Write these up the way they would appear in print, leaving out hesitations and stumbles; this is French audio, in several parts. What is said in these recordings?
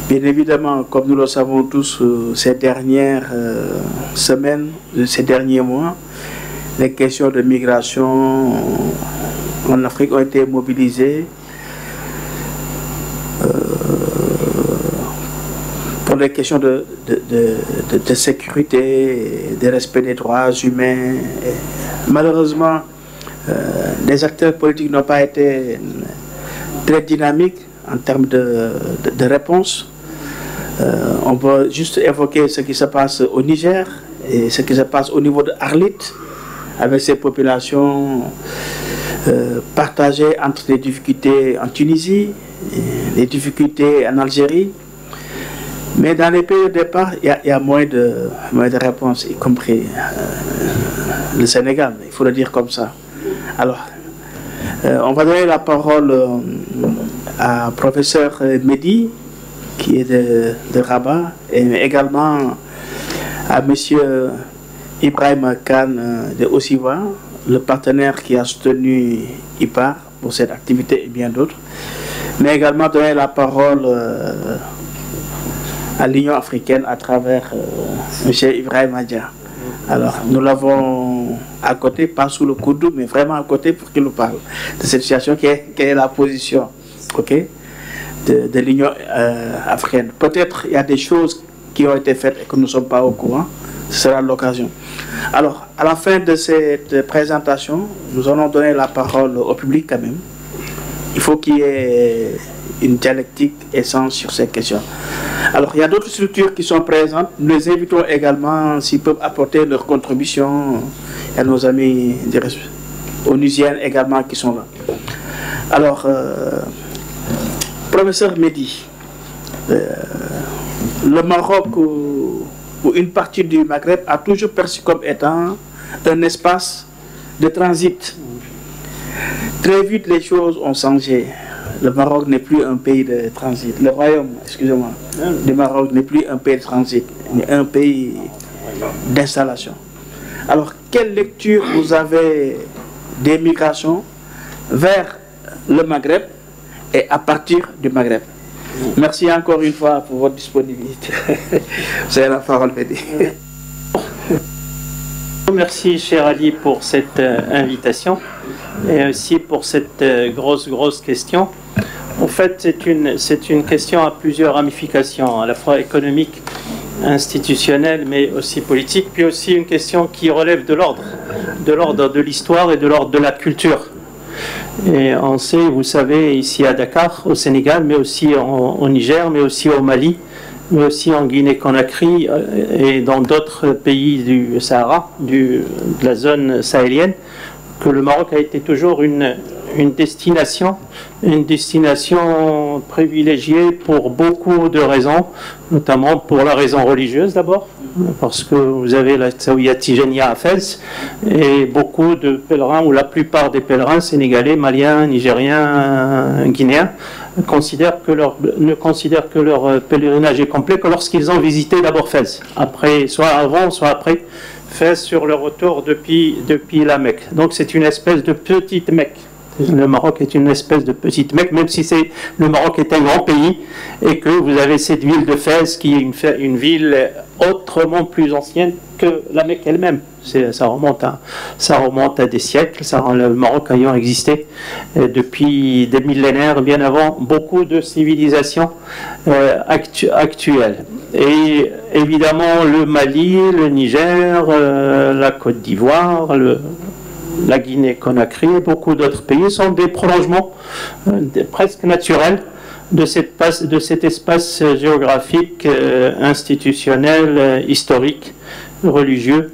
Bien évidemment, comme nous le savons tous, ces dernières semaines, ces derniers mois, les questions de migration en Afrique ont été mobilisées pour les questions de sécurité, de respect des droits humains. Et malheureusement, les acteurs politiques n'ont pas été très dynamiques en termes de réponse. On peut juste évoquer ce qui se passe au Niger et ce qui se passe au niveau de Arlit, avec ces populations partagées entre les difficultés en Tunisie, et les difficultés en Algérie. Mais dans les pays de départ, il y a moins de réponses, y compris le Sénégal, il faut le dire comme ça. Alors, on va donner la parole à professeur Mehdi, qui est de Rabat, et également à monsieur Ibrahim Khan de Osiwa, le partenaire qui a soutenu IPAR pour cette activité et bien d'autres, mais également donner la parole à l'Union africaine à travers monsieur Ibrahim Adja. Alors, nous l'avons à côté, pas sous le coude, mais vraiment à côté pour qu'il nous parle de cette situation, quelle est la position, ok, de l'Union africaine. Peut-être il y a des choses qui ont été faites et que nous ne sommes pas au courant. Ce sera l'occasion. Alors, à la fin de cette présentation, nous allons donner la parole au public quand même. Il faut qu'il y ait une dialectique essence sur ces questions. Alors, il y a d'autres structures qui sont présentes. Nous les invitons également, s'ils peuvent apporter leur contribution. Il y a nos amis onusiennes également qui sont là. Alors, professeur Mehdi, le Maroc ou une partie du Maghreb a toujours perçu comme étant un espace de transit. Très vite, les choses ont changé. Le Maroc n'est plus un pays de transit. Le royaume, excusez-moi, du Maroc n'est plus un pays de transit, mais un pays d'installation. Alors, quelle lecture vous avez des migrations vers le Maghreb et à partir du Maghreb? Merci encore une fois pour votre disponibilité. Vous avez la parole, Mehdi. Merci, cher Ali, pour cette invitation et aussi pour cette grosse question. En fait, c'est une question à plusieurs ramifications, à la fois économique, institutionnelle, mais aussi politique, puis aussi une question qui relève de l'ordre de l'histoire et de l'ordre de la culture. Et on sait, vous savez, ici à Dakar, au Sénégal, mais aussi au Niger, mais aussi au Mali, mais aussi en Guinée-Conakry et dans d'autres pays du Sahara, de la zone sahélienne, que le Maroc a été toujours une destination privilégiée pour beaucoup de raisons, notamment pour la raison religieuse d'abord, parce que vous avez la Zaouia Tijania à Fès, et beaucoup de pèlerins, ou la plupart des pèlerins sénégalais, maliens, nigériens, guinéens, ne considèrent que leur pèlerinage est complet que lorsqu'ils ont visité d'abord Fès, après, soit avant, soit après Fès, sur le retour depuis la Mecque. Donc c'est une espèce de petite Mecque. Le Maroc est une espèce de petite Mecque, même si le Maroc est un grand pays et que vous avez cette ville de Fès qui est une ville autrement plus ancienne que la Mecque elle-même. Ça remonte à des siècles, le Maroc ayant existé depuis des millénaires, bien avant beaucoup de civilisations actuelles. Et évidemment le Mali, le Niger, la Côte d'Ivoire, la Guinée-Conakry et beaucoup d'autres pays sont des prolongements presque naturels de cet espace géographique, institutionnel, historique, religieux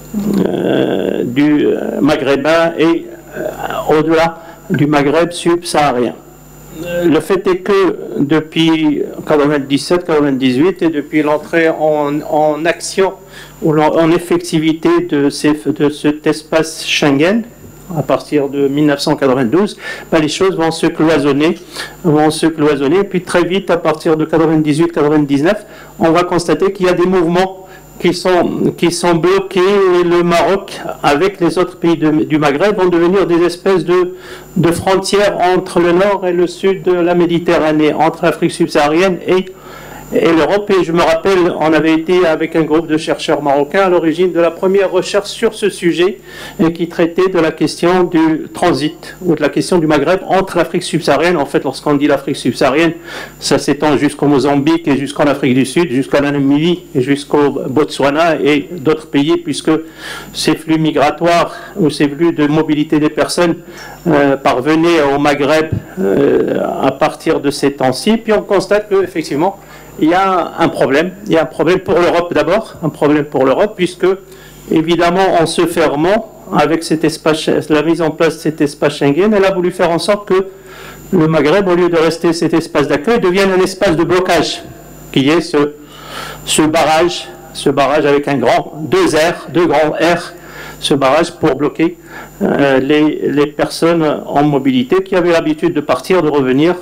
du maghrébin et au-delà du Maghreb subsaharien. Le fait est que depuis 97-98 et depuis l'entrée en action ou en effectivité de cet espace Schengen, à partir de 1992, les choses vont se cloisonner, et puis très vite, à partir de 98-99, on va constater qu'il y a des mouvements qui sont bloqués, et le Maroc, avec les autres pays du Maghreb, vont devenir des espèces de frontières entre le nord et le sud de la Méditerranée, entre l'Afrique subsaharienne et l'Europe. Et je me rappelle, on avait été avec un groupe de chercheurs marocains à l'origine de la première recherche sur ce sujet et qui traitait de la question du transit ou de la question du Maghreb entre l'Afrique subsaharienne. En fait, lorsqu'on dit l'Afrique subsaharienne, ça s'étend jusqu'au Mozambique et jusqu'en Afrique du Sud, jusqu'à la Namibie et jusqu'au Botswana et d'autres pays, puisque ces flux migratoires ou ces flux de mobilité des personnes parvenaient au Maghreb à partir de ces temps-ci. Puis on constate qu'effectivement, il y a un problème. Il y a un problème pour l'Europe d'abord, un problème pour l'Europe, puisque, évidemment, en se fermant avec cet espace, la mise en place de cet espace Schengen, elle a voulu faire en sorte que le Maghreb, au lieu de rester cet espace d'accueil, devienne un espace de blocage, qui est ce barrage avec un grand, deux grands R, ce barrage pour bloquer les personnes en mobilité qui avaient l'habitude de partir, de revenir,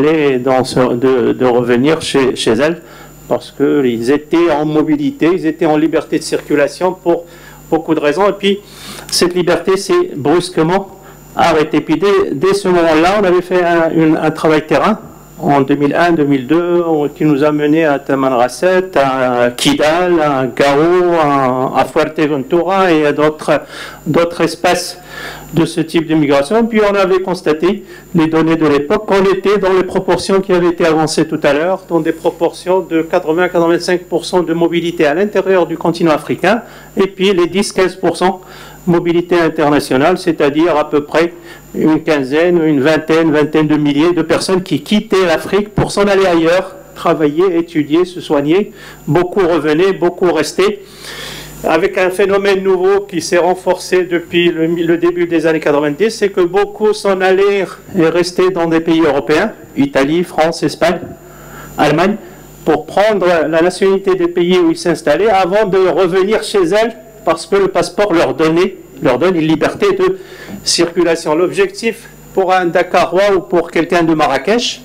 de revenir chez elles, parce qu'ils étaient en mobilité, ils étaient en liberté de circulation pour beaucoup de raisons. Et puis cette liberté s'est brusquement arrêtée. Puis dès ce moment-là, on avait fait un travail terrain en 2001-2002 qui nous a menés à Tamanrasset, à Kidal, à Gao, à Fuerteventura et à d'autres espaces de ce type d'immigration. Puis on avait constaté les données de l'époque, qu'on était dans les proportions qui avaient été avancées tout à l'heure, dans des proportions de 80-85% de mobilité à l'intérieur du continent africain, et puis les 10-15% mobilité internationale, c'est-à-dire à peu près une quinzaine, une vingtaine de milliers de personnes qui quittaient l'Afrique pour s'en aller ailleurs, travailler, étudier, se soigner. Beaucoup revenaient, beaucoup restaient, avec un phénomène nouveau qui s'est renforcé depuis le début des années 90, c'est que beaucoup s'en allaient et restaient dans des pays européens, Italie, France, Espagne, Allemagne, pour prendre la nationalité des pays où ils s'installaient avant de revenir chez elles, parce que le passeport leur donne une liberté de circulation. L'objectif pour un Dakarois ou pour quelqu'un de Marrakech,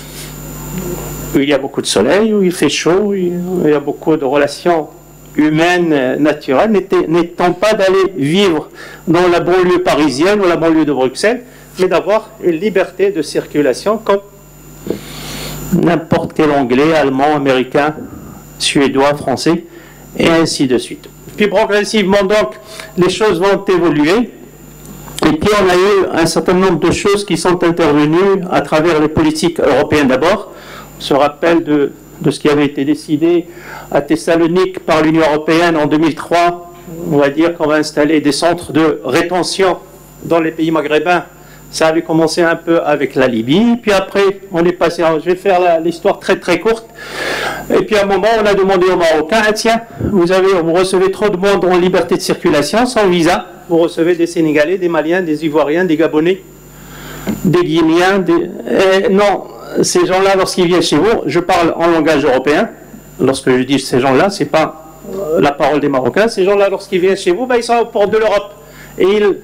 où il y a beaucoup de soleil, où il fait chaud, où il y a beaucoup de relations humaines, naturelles, n'étant pas d'aller vivre dans la banlieue parisienne ou la banlieue de Bruxelles, mais d'avoir une liberté de circulation comme n'importe quel Anglais, Allemand, Américain, Suédois, Français, et ainsi de suite. Puis progressivement, donc, les choses vont évoluer. Et puis on a eu un certain nombre de choses qui sont intervenues à travers les politiques européennes d'abord. On se rappelle de ce qui avait été décidé à Thessalonique par l'Union européenne en 2003. On va dire qu'on va installer des centres de rétention dans les pays maghrébins. Ça avait commencé un peu avec la Libye, puis après on est passé, je vais faire l'histoire très très courte, et puis à un moment on a demandé aux Marocains, ah, tiens, vous recevez trop de monde en liberté de circulation, sans visa, vous recevez des Sénégalais, des Maliens, des Ivoiriens, des Gabonais, des Guinéens, non, ces gens-là lorsqu'ils viennent chez vous, je parle en langage européen, lorsque je dis ces gens-là, c'est pas la parole des Marocains, ces gens-là lorsqu'ils viennent chez vous, ben, ils sont aux portes de l'Europe, et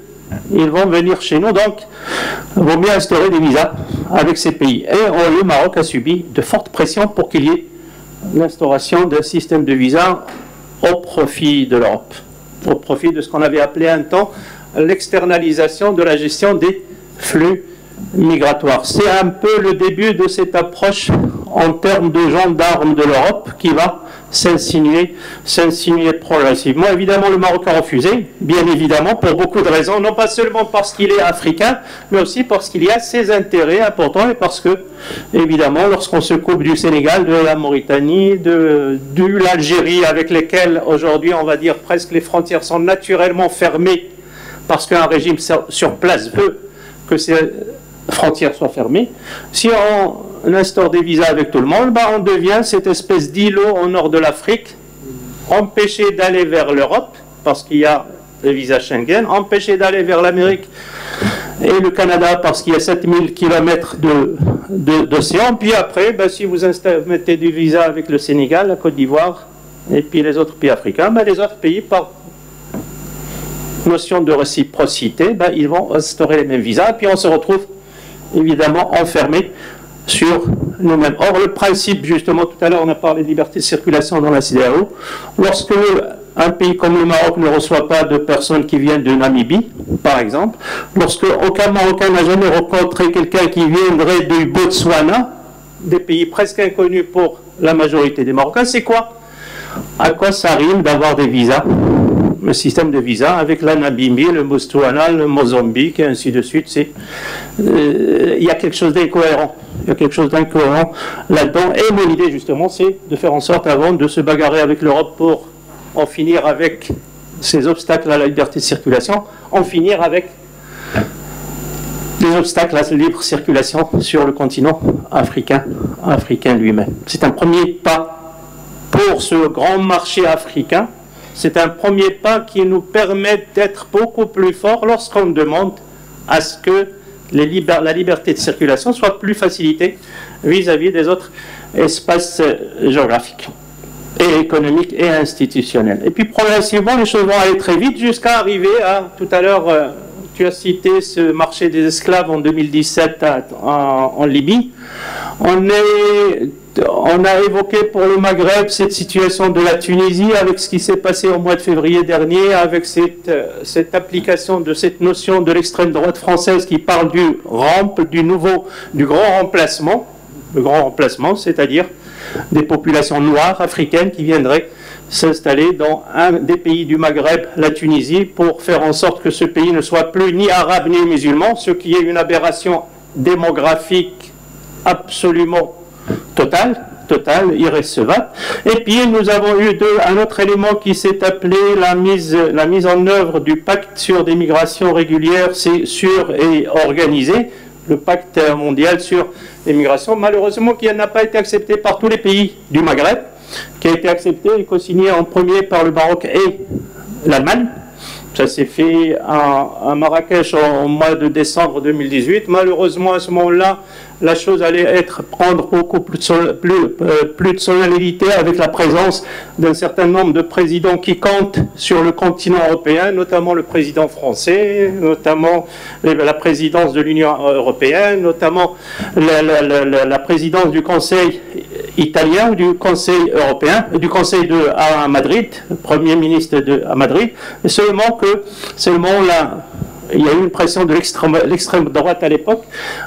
ils vont venir chez nous, donc il vaut mieux instaurer des visas avec ces pays. Et le Maroc a subi de fortes pressions pour qu'il y ait l'instauration d'un système de visas au profit de l'Europe, au profit de ce qu'on avait appelé un temps l'externalisation de la gestion des flux migratoires. C'est un peu le début de cette approche en termes de gendarme de l'Europe qui va s'insinuer progressivement. Évidemment, le Maroc a refusé, bien évidemment, pour beaucoup de raisons, non pas seulement parce qu'il est africain, mais aussi parce qu'il y a ses intérêts importants et parce que, évidemment, lorsqu'on se coupe du Sénégal, de la Mauritanie, de l'Algérie, avec lesquels, aujourd'hui, on va dire presque les frontières sont naturellement fermées, parce qu'un régime sur place veut que ces frontières soient fermées, si on instaure des visas avec tout le monde, on devient cette espèce d'îlot au nord de l'Afrique, empêché d'aller vers l'Europe, parce qu'il y a le visa Schengen, empêché d'aller vers l'Amérique et le Canada, parce qu'il y a 7000 km d'océan, puis après, si vous mettez du visa avec le Sénégal, la Côte d'Ivoire, et puis les autres pays africains, les autres pays, par notion de réciprocité, ils vont instaurer les mêmes visas, puis on se retrouve évidemment enfermés sur nous-mêmes. Or, le principe, justement, tout à l'heure, on a parlé de liberté de circulation dans la CEDEAO. Lorsque un pays comme le Maroc ne reçoit pas de personnes qui viennent de Namibie, par exemple, lorsque aucun Marocain n'a jamais rencontré quelqu'un qui viendrait du Botswana, des pays presque inconnus pour la majorité des Marocains, c'est quoi? À quoi ça rime d'avoir des visas? Le système de visa avec la Namibie, le Botswana, le Mozambique et ainsi de suite. Il y a quelque chose d'incohérent. Il y a quelque chose d'incohérent là-dedans. Et mon idée, justement, c'est de faire en sorte, avant de se bagarrer avec l'Europe pour en finir avec ces obstacles à la liberté de circulation, en finir avec les obstacles à la libre circulation sur le continent africain lui-même. C'est un premier pas pour ce grand marché africain. C'est un premier pas qui nous permet d'être beaucoup plus forts lorsqu'on demande à ce que la liberté de circulation soit plus facilitée vis-à-vis des autres espaces géographiques et économiques et institutionnels. Et puis progressivement, les choses vont aller très vite jusqu'à arriver à, tout à l'heure, tu as cité ce marché des esclaves en 2017 en Libye. On a évoqué pour le Maghreb cette situation de la Tunisie avec ce qui s'est passé au mois de février dernier, avec cette application de cette notion de l'extrême droite française qui parle du grand remplacement, le grand remplacement, c'est-à-dire des populations noires africaines qui viendraient s'installer dans un des pays du Maghreb, la Tunisie, pour faire en sorte que ce pays ne soit plus ni arabe ni musulman, ce qui est une aberration démographique absolument totale, irrécevable. Et puis nous avons eu un autre élément qui s'est appelé la mise en œuvre du pacte sur des migrations régulières, sûres et organisées, le pacte mondial sur les migrations, malheureusement qui n'a pas été accepté par tous les pays du Maghreb, qui a été accepté et co-signé en premier par le Maroc et l'Allemagne. Ça s'est fait à Marrakech au mois de décembre 2018. Malheureusement, à ce moment-là, la chose allait prendre beaucoup plus de solennité avec la présence d'un certain nombre de présidents qui comptent sur le continent européen, notamment le président français, notamment la présidence de l'Union européenne, notamment la présidence du Conseil italien ou du Conseil européen, du Conseil à Madrid, Premier ministre à Madrid, seulement là, il y a eu une pression de l'extrême droite à l'époque,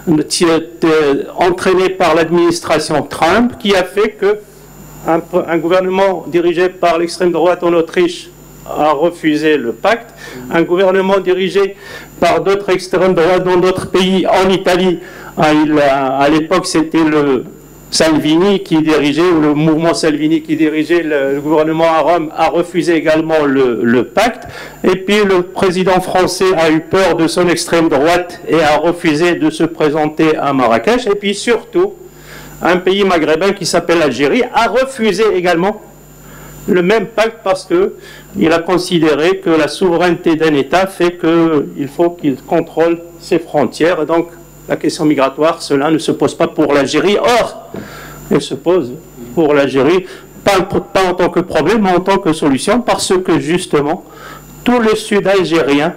entraînée par l'administration Trump, qui a fait qu'un gouvernement dirigé par l'extrême droite en Autriche a refusé le pacte, un gouvernement dirigé par d'autres extrêmes droites dans d'autres pays, en Italie, à l'époque c'était le Salvini qui dirigeait, ou le mouvement Salvini qui dirigeait le gouvernement à Rome, a refusé également le pacte. Et puis le président français a eu peur de son extrême droite et a refusé de se présenter à Marrakech. Et puis surtout, un pays maghrébin qui s'appelle l'Algérie a refusé également le même pacte parce qu'il a considéré que la souveraineté d'un État fait qu'il faut qu'il contrôle ses frontières. Et donc, la question migratoire, cela ne se pose pas pour l'Algérie. Or, elle se pose pour l'Algérie, pas en tant que problème, mais en tant que solution, parce que justement, tout le sud algérien,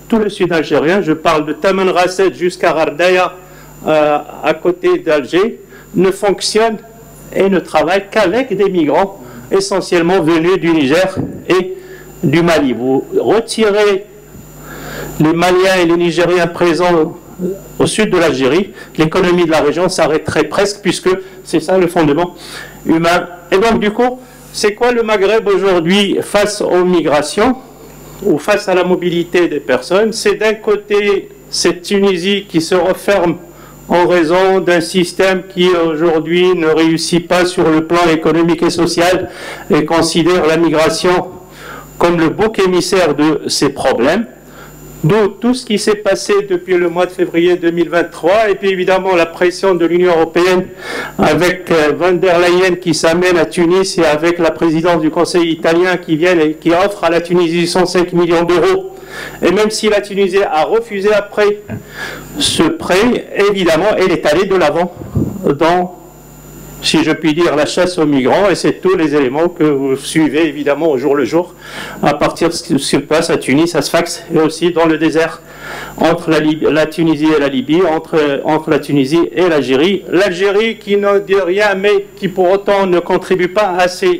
je parle de Tamanrasset jusqu'à Ardaya, à côté d'Alger, ne fonctionne et ne travaille qu'avec des migrants, essentiellement venus du Niger et du Mali. Vous retirez les Maliens et les Nigériens présents au sud de l'Algérie, l'économie de la région s'arrêterait presque, puisque c'est ça le fondement humain. Et donc du coup, c'est quoi le Maghreb aujourd'hui face aux migrations ou face à la mobilité des personnes? C'est d'un côté cette Tunisie qui se referme en raison d'un système qui aujourd'hui ne réussit pas sur le plan économique et social et considère la migration comme le bouc émissaire de ses problèmes. D'où tout ce qui s'est passé depuis le mois de février 2023, et puis évidemment la pression de l'Union européenne avec von der Leyen qui s'amène à Tunis, et avec la présidence du Conseil italien qui vient et qui offre à la Tunisie 105 millions d'euros. Et même si la Tunisie a refusé après ce prêt, évidemment, elle est allée de l'avant dans, si je puis dire, la chasse aux migrants, et c'est tous les éléments que vous suivez évidemment au jour le jour, à partir de ce qui se passe à Tunis, à Sfax, et aussi dans le désert, entre la Tunisie et la Libye, entre la Tunisie et l'Algérie. L'Algérie qui ne dit rien, mais qui pour autant ne contribue pas assez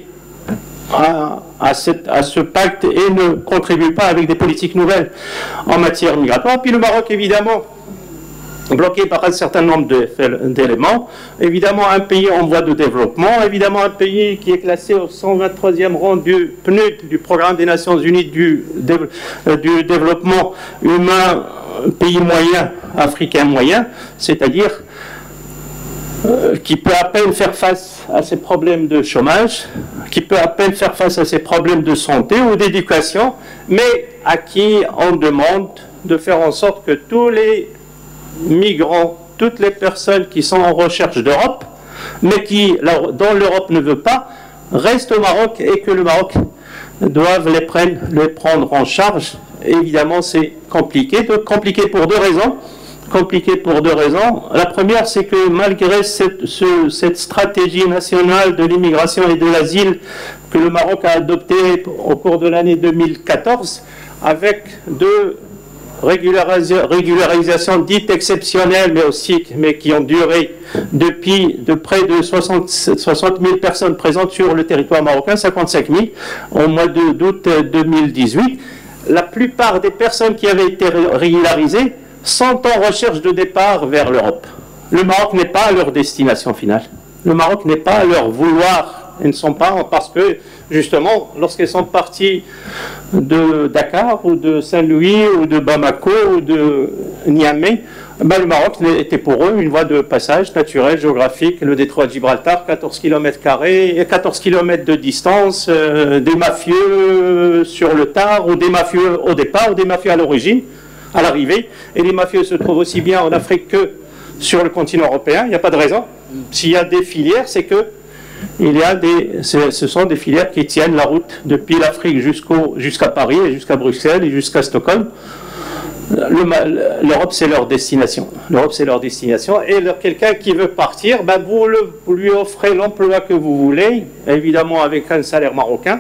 à ce pacte et ne contribue pas avec des politiques nouvelles en matière migratoire. Puis le Maroc, évidemment, bloqué par un certain nombre d'éléments. Évidemment, un pays en voie de développement, évidemment, un pays qui est classé au 123e rang du PNUD, du Programme des Nations Unies du développement humain, pays moyen, africain moyen, c'est-à-dire qui peut à peine faire face à ces problèmes de chômage, qui peut à peine faire face à ces problèmes de santé ou d'éducation, mais à qui on demande de faire en sorte que tous les migrants, toutes les personnes qui sont en recherche d'Europe, mais dont l'Europe ne veut pas, restent au Maroc et que le Maroc doive les prendre en charge. Évidemment, c'est compliqué pour deux raisons. La première, c'est que malgré cette stratégie nationale de l'immigration et de l'asile que le Maroc a adoptée au cours de l'année 2014, avec deux régularisations dites exceptionnelles, mais qui ont duré depuis de près de 60 000 personnes présentes sur le territoire marocain, 55 000 au mois d'août 2018. La plupart des personnes qui avaient été régularisées sont en recherche de départ vers l'Europe. Le Maroc n'est pas leur destination finale. Le Maroc n'est pas leur vouloir. Ils ne sont pas, parce que, justement, lorsqu'ils sont partis de Dakar, ou de Saint-Louis, ou de Bamako, ou de Niamey, le Maroc était pour eux une voie de passage naturel, géographique, le détroit de Gibraltar, 14 km², 14 km de distance, des mafieux sur le tard, ou des mafieux au départ, ou des mafieux à l'origine, à l'arrivée, et les mafieux se trouvent aussi bien en Afrique que sur le continent européen. Il n'y a pas de raison. S'il y a des filières, c'est que ce sont des filières qui tiennent la route depuis l'Afrique jusqu'à Paris, et jusqu'à Bruxelles, et jusqu'à Stockholm. L'Europe, c'est leur destination. L'Europe, c'est leur destination. Et quelqu'un qui veut partir, vous lui offrez l'emploi que vous voulez, évidemment avec un salaire marocain,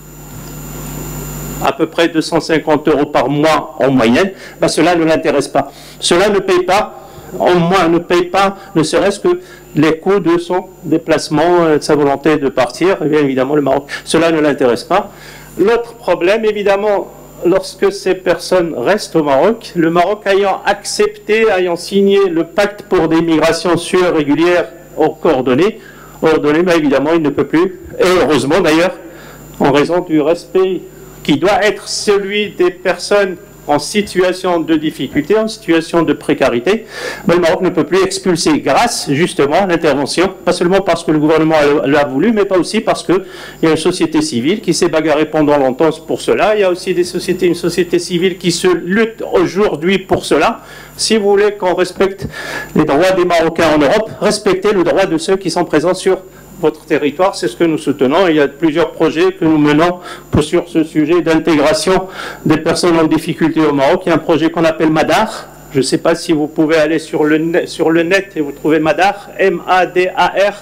à peu près 250 € par mois en moyenne. Cela ne l'intéresse pas. Cela ne paye pas, au moins ne paye pas, ne serait-ce que les coûts de son déplacement, de sa volonté de partir. Et bien évidemment, le Maroc, cela ne l'intéresse pas. L'autre problème, évidemment, lorsque ces personnes restent au Maroc, le Maroc ayant signé le pacte pour des migrations sûres, régulières, coordonnées, évidemment, il ne peut plus, et heureusement d'ailleurs, en raison du respect qui doit être celui des personnes en situation de difficulté, en situation de précarité, le Maroc ne peut plus expulser grâce justement à l'intervention, pas seulement parce que le gouvernement l'a voulu, mais pas aussi parce qu'il y a une société civile qui s'est bagarrée pendant longtemps pour cela. Il y a aussi une société civile qui se lutte aujourd'hui pour cela. Si vous voulez qu'on respecte les droits des Marocains en Europe, respectez le droit de ceux qui sont présents sur votre territoire, c'est ce que nous soutenons. Il y a plusieurs projets que nous menons sur ce sujet d'intégration des personnes en difficulté au Maroc. Il y a un projet qu'on appelle Madar. Je ne sais pas si vous pouvez aller sur le net et vous trouvez Madar, M-A-D-A-R,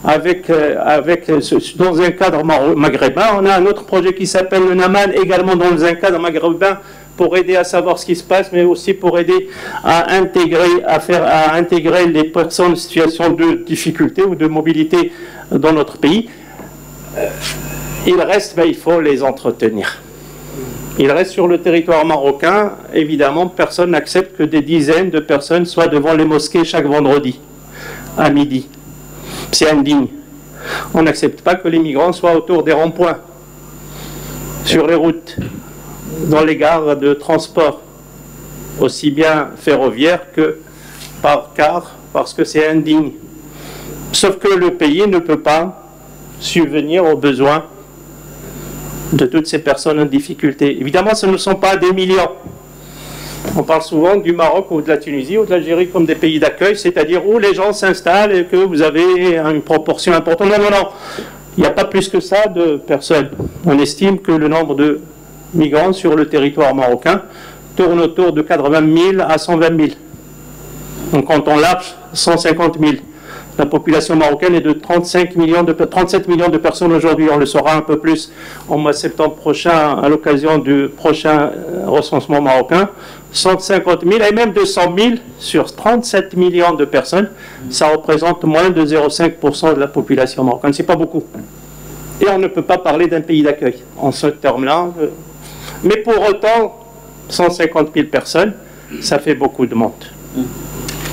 dans un cadre maghrébin. On a un autre projet qui s'appelle le Naman, également dans un cadre maghrébin, pour aider à savoir ce qui se passe, mais aussi pour aider à intégrer les personnes en situation de difficulté ou de mobilité dans notre pays. Il reste, il faut les entretenir. Il reste sur le territoire marocain, évidemment, personne n'accepte que des dizaines de personnes soient devant les mosquées chaque vendredi, à midi. C'est indigne. On n'accepte pas que les migrants soient autour des ronds-points, sur les routes, dans les gares de transport, aussi bien ferroviaires que par car, parce que c'est indigne. Sauf que le pays ne peut pas subvenir aux besoins de toutes ces personnes en difficulté. Évidemment, ce ne sont pas des millions. On parle souvent du Maroc ou de la Tunisie ou de l'Algérie comme des pays d'accueil, c'est-à-dire où les gens s'installent et que vous avez une proportion importante. Non. Il n'y a pas plus que ça de personnes. On estime que le nombre de migrants sur le territoire marocain tourne autour de 80 000 à 120 000. Donc, quand on large, 150 000. La population marocaine est de 37 millions de personnes aujourd'hui. On le saura un peu plus au mois de septembre prochain, à l'occasion du prochain recensement marocain. 150 000 et même 200 000 sur 37 millions de personnes. Ça représente moins de 0,5% de la population marocaine. C'est pas beaucoup. Et on ne peut pas parler d'un pays d'accueil en ce terme-là. Mais pour autant, 150 000 personnes, ça fait beaucoup de monde.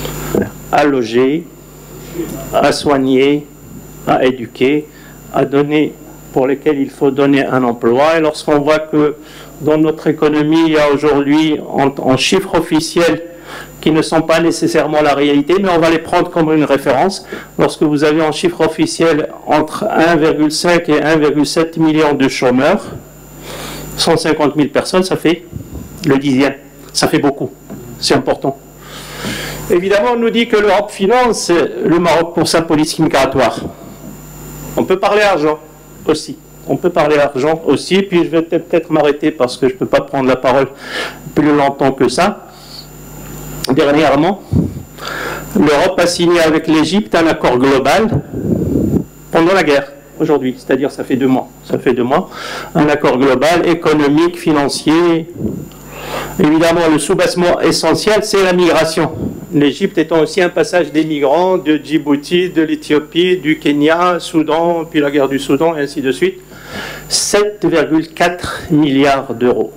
à loger, à soigner, à éduquer, à donner, pour lesquels il faut donner un emploi. Et lorsqu'on voit que dans notre économie, il y a aujourd'hui en chiffres officiels qui ne sont pas nécessairement la réalité, mais on va les prendre comme une référence. Lorsque vous avez en chiffres officiels entre 1,5 et 1,7 million de chômeurs, 150 000 personnes, ça fait le dixième. Ça fait beaucoup. C'est important. Évidemment, on nous dit que l'Europe finance le Maroc pour sa politique migratoire. On peut parler argent aussi. On peut parler argent aussi, puis je vais peut-être m'arrêter parce que je ne peux pas prendre la parole plus longtemps que ça. Dernièrement, l'Europe a signé avec l'Égypte un accord global pendant la guerre, aujourd'hui, c'est-à-dire ça fait 2 mois. Ça fait 2 mois, un accord global, économique, financier. Évidemment, le sous-bassement essentiel, c'est la migration. L'Égypte étant aussi un passage des migrants de Djibouti, de l'Éthiopie, du Kenya, Soudan, puis la guerre du Soudan, et ainsi de suite. 7,4 milliards d'euros.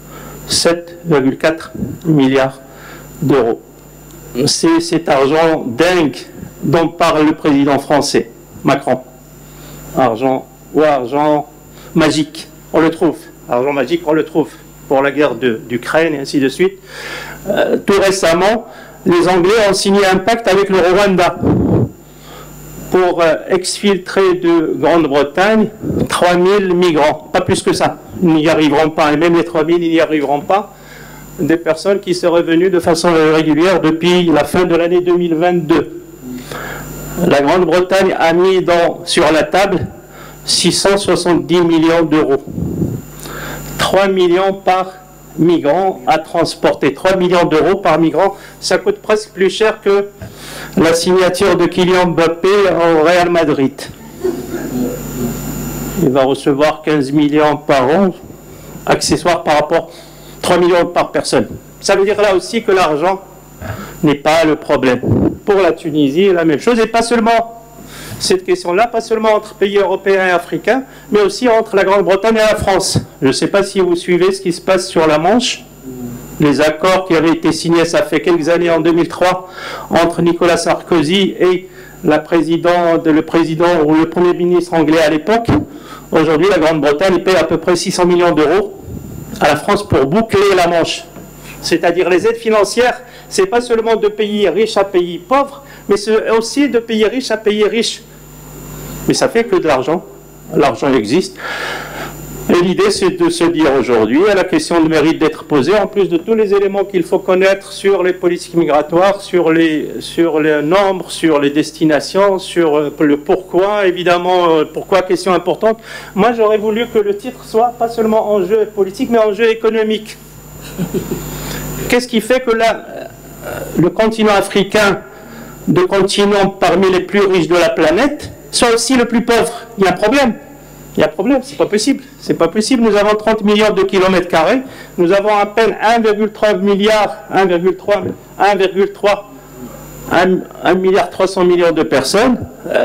7,4 milliards d'euros. C'est cet argent dingue dont parle le président français, Macron. Argent magique, on le trouve. Argent magique, on le trouve pour la guerre d'Ukraine et ainsi de suite. Tout récemment, les Anglais ont signé un pacte avec le Rwanda pour exfiltrer de Grande-Bretagne 3000 migrants, pas plus que ça. Ils n'y arriveront pas, et même les 3000, ils n'y arriveront pas. Des personnes qui seraient venues de façon régulière depuis la fin de l'année 2022. La Grande-Bretagne a mis sur la table 670 millions d'euros. 3 millions par migrant à transporter. 3 millions d'euros par migrant, ça coûte presque plus cher que la signature de Kylian Mbappé au Real Madrid. Il va recevoir 15 millions par an, accessoires par rapport 3 millions par personne. Ça veut dire là aussi que l'argent n'est pas le problème. Pour la Tunisie, la même chose, et pas seulement cette question-là, pas seulement entre pays européens et africains, mais aussi entre la Grande-Bretagne et la France. Je ne sais pas si vous suivez ce qui se passe sur la Manche. Les accords qui avaient été signés, ça fait quelques années, en 2003, entre Nicolas Sarkozy et le président ou le Premier ministre anglais à l'époque. Aujourd'hui, la Grande-Bretagne paie à peu près 600 millions d'euros à la France pour boucler la Manche. C'est-à-dire les aides financières, ce n'est pas seulement de pays riches à pays pauvres, mais c'est aussi de pays riches à pays riches. Mais ça fait que de l'argent. L'argent existe. Et l'idée, c'est de se dire aujourd'hui, la question mérite d'être posée, en plus de tous les éléments qu'il faut connaître sur les politiques migratoires, sur les nombres, sur les destinations, sur le pourquoi, évidemment, pourquoi, question importante. Moi, j'aurais voulu que le titre soit pas seulement enjeu politique, mais enjeu économique. Qu'est-ce qui fait que là, le continent africain, de continent parmi les plus riches de la planète, soit aussi le plus pauvre? Il y a un problème. Il y a un problème, c'est pas possible. C'est pas possible. Nous avons 30 millions de kilomètres carrés. Nous avons à peine 1,3 milliard, 1 milliard 300 millions de personnes.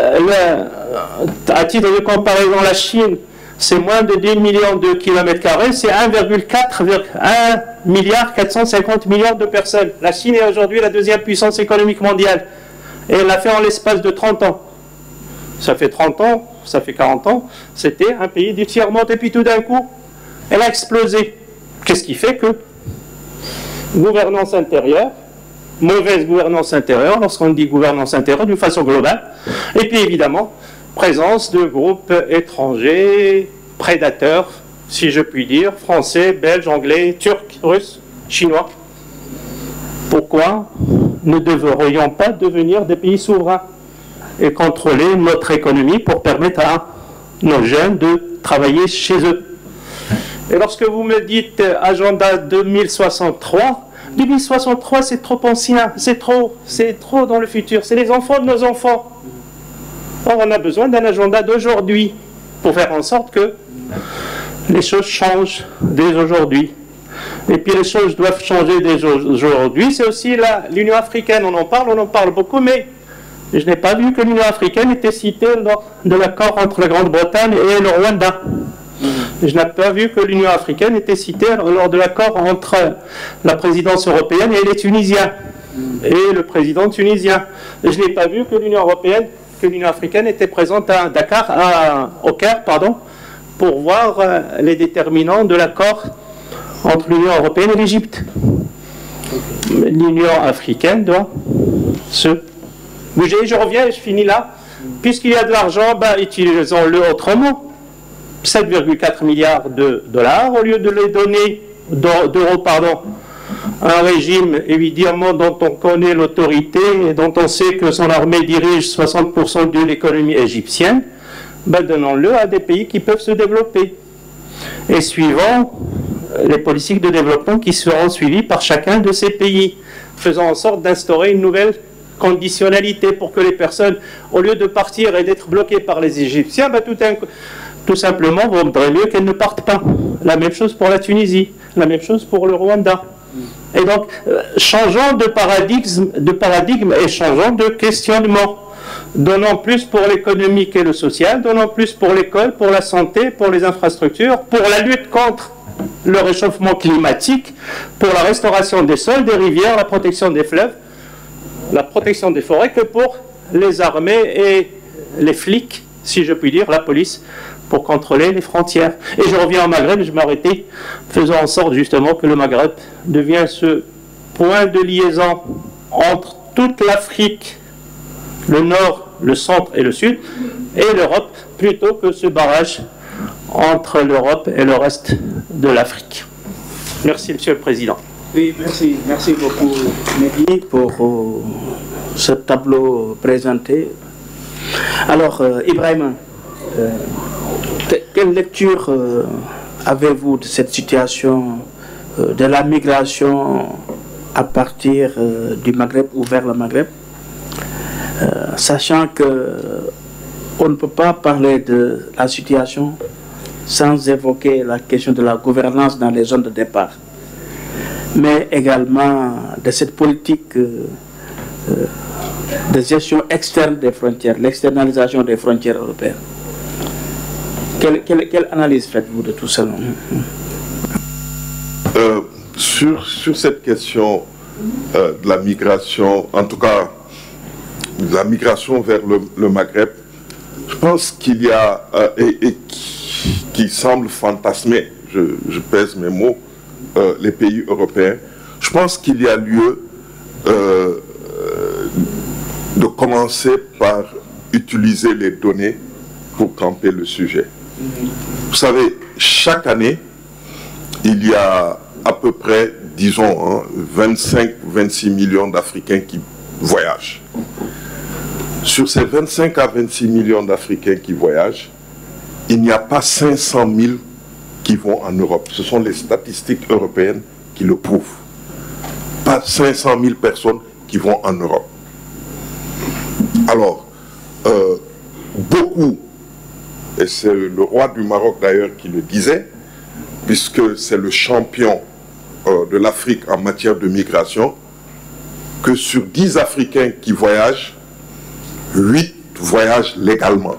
À titre de comparaison, la Chine, c'est moins de 10 millions de kilomètres carrés. C'est 1 milliard 450 millions de personnes. La Chine est aujourd'hui la deuxième puissance économique mondiale. Et elle l'a fait en l'espace de 30 ans. Ça fait 30 ans, ça fait 40 ans, c'était un pays du tiers-monde, et puis tout d'un coup, elle a explosé. Qu'est-ce qui fait que gouvernance intérieure, mauvaise gouvernance intérieure, lorsqu'on dit gouvernance intérieure d'une façon globale, et puis évidemment, présence de groupes étrangers, prédateurs, si je puis dire, français, belges, anglais, turcs, russes, chinois. Pourquoi ne devrions pas devenir des pays souverains et contrôler notre économie pour permettre à nos jeunes de travailler chez eux? Et lorsque vous me dites agenda 2063, 2063 c'est trop ancien, c'est trop dans le futur, c'est les enfants de nos enfants. Or on a besoin d'un agenda d'aujourd'hui pour faire en sorte que les choses changent dès aujourd'hui. Et puis les choses doivent changer dès aujourd'hui. C'est aussi l'Union africaine, on en parle beaucoup, mais je n'ai pas vu que l'Union africaine était citée lors de l'accord entre la Grande-Bretagne et le Rwanda. Je n'ai pas vu que l'Union africaine était citée lors de l'accord entre la présidence européenne et les Tunisiens. et le président tunisien. Et je n'ai pas vu que l'Union européenne, que l'Union africaine était présente à Dakar, au Caire, pardon, pour voir les déterminants de l'accord entre l'Union européenne et l'Égypte. L'Union africaine doit se bouger. Je reviens et je finis là. Puisqu'il y a de l'argent, utilisons-le autrement. 7,4 milliards de dollars, au lieu de les donner, d'euros, pardon, à un régime évidemment dont on connaît l'autorité et dont on sait que son armée dirige 60% de l'économie égyptienne, donnons-le à des pays qui peuvent se développer. Et suivant les politiques de développement qui seront suivies par chacun de ces pays, faisant en sorte d'instaurer une nouvelle conditionnalité pour que les personnes, au lieu de partir et d'être bloquées par les Égyptiens, tout simplement, il vaudrait mieux qu'elles ne partent pas. La même chose pour la Tunisie, la même chose pour le Rwanda. Et donc, changeons de paradigme et changeons de questionnement. Donnons plus pour l'économique et le social, donnons plus pour l'école, pour la santé, pour les infrastructures, pour la lutte contre le réchauffement climatique, pour la restauration des sols, des rivières, la protection des fleuves, la protection des forêts, que pour les armées et les flics, si je puis dire, la police, pour contrôler les frontières. Et je reviens au Maghreb, je m'arrêtais, faisant en sorte justement que le Maghreb devienne ce point de liaison entre toute l'Afrique, le nord, le centre et le sud, et l'Europe, plutôt que ce barrage entre l'Europe et le reste de l'Afrique. Merci, Monsieur le Président. Oui, merci beaucoup, Mehdi, pour ce tableau présenté. Alors, Ibrahim, quelle lecture avez-vous de cette situation de la migration à partir du Maghreb ou vers le Maghreb, sachant que on ne peut pas parler de la situation sans évoquer la question de la gouvernance dans les zones de départ, mais également de cette politique de gestion externe des frontières, l'externalisation des frontières européennes. Quelle analyse faites-vous de tout cela? Sur cette question de la migration, en tout cas de la migration vers le Maghreb, je pense qu'il y a, qui semble fantasmer, je pèse mes mots, les pays européens, je pense qu'il y a lieu de commencer par utiliser les données pour camper le sujet. Vous savez, chaque année, il y a à peu près, disons, 25-26 millions d'Africains qui voyagent. Sur ces 25 à 26 millions d'Africains qui voyagent, il n'y a pas 500 000 qui vont en Europe. Ce sont les statistiques européennes qui le prouvent. Pas 500 000 personnes qui vont en Europe. Alors, beaucoup, et c'est le roi du Maroc d'ailleurs qui le disait, puisque c'est le champion de l'Afrique en matière de migration, que sur 10 Africains qui voyagent, 8 voyagent légalement.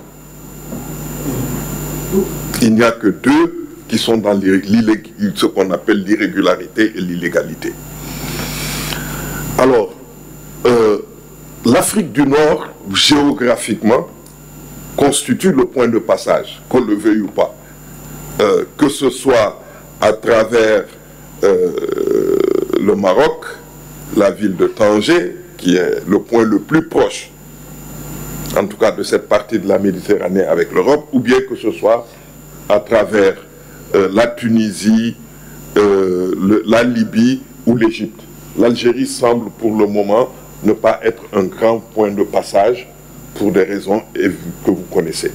Il n'y a que 2 qui sont dans ce qu'on appelle l'irrégularité et l'illégalité. Alors, l'Afrique du Nord, géographiquement, constitue le point de passage, qu'on le veuille ou pas. Que ce soit à travers le Maroc, la ville de Tanger, qui est le point le plus proche, en tout cas de cette partie de la Méditerranée avec l'Europe, ou bien que ce soit à travers la Tunisie, la Libye ou l'Égypte. L'Algérie semble pour le moment ne pas être un grand point de passage pour des raisons que vous connaissez.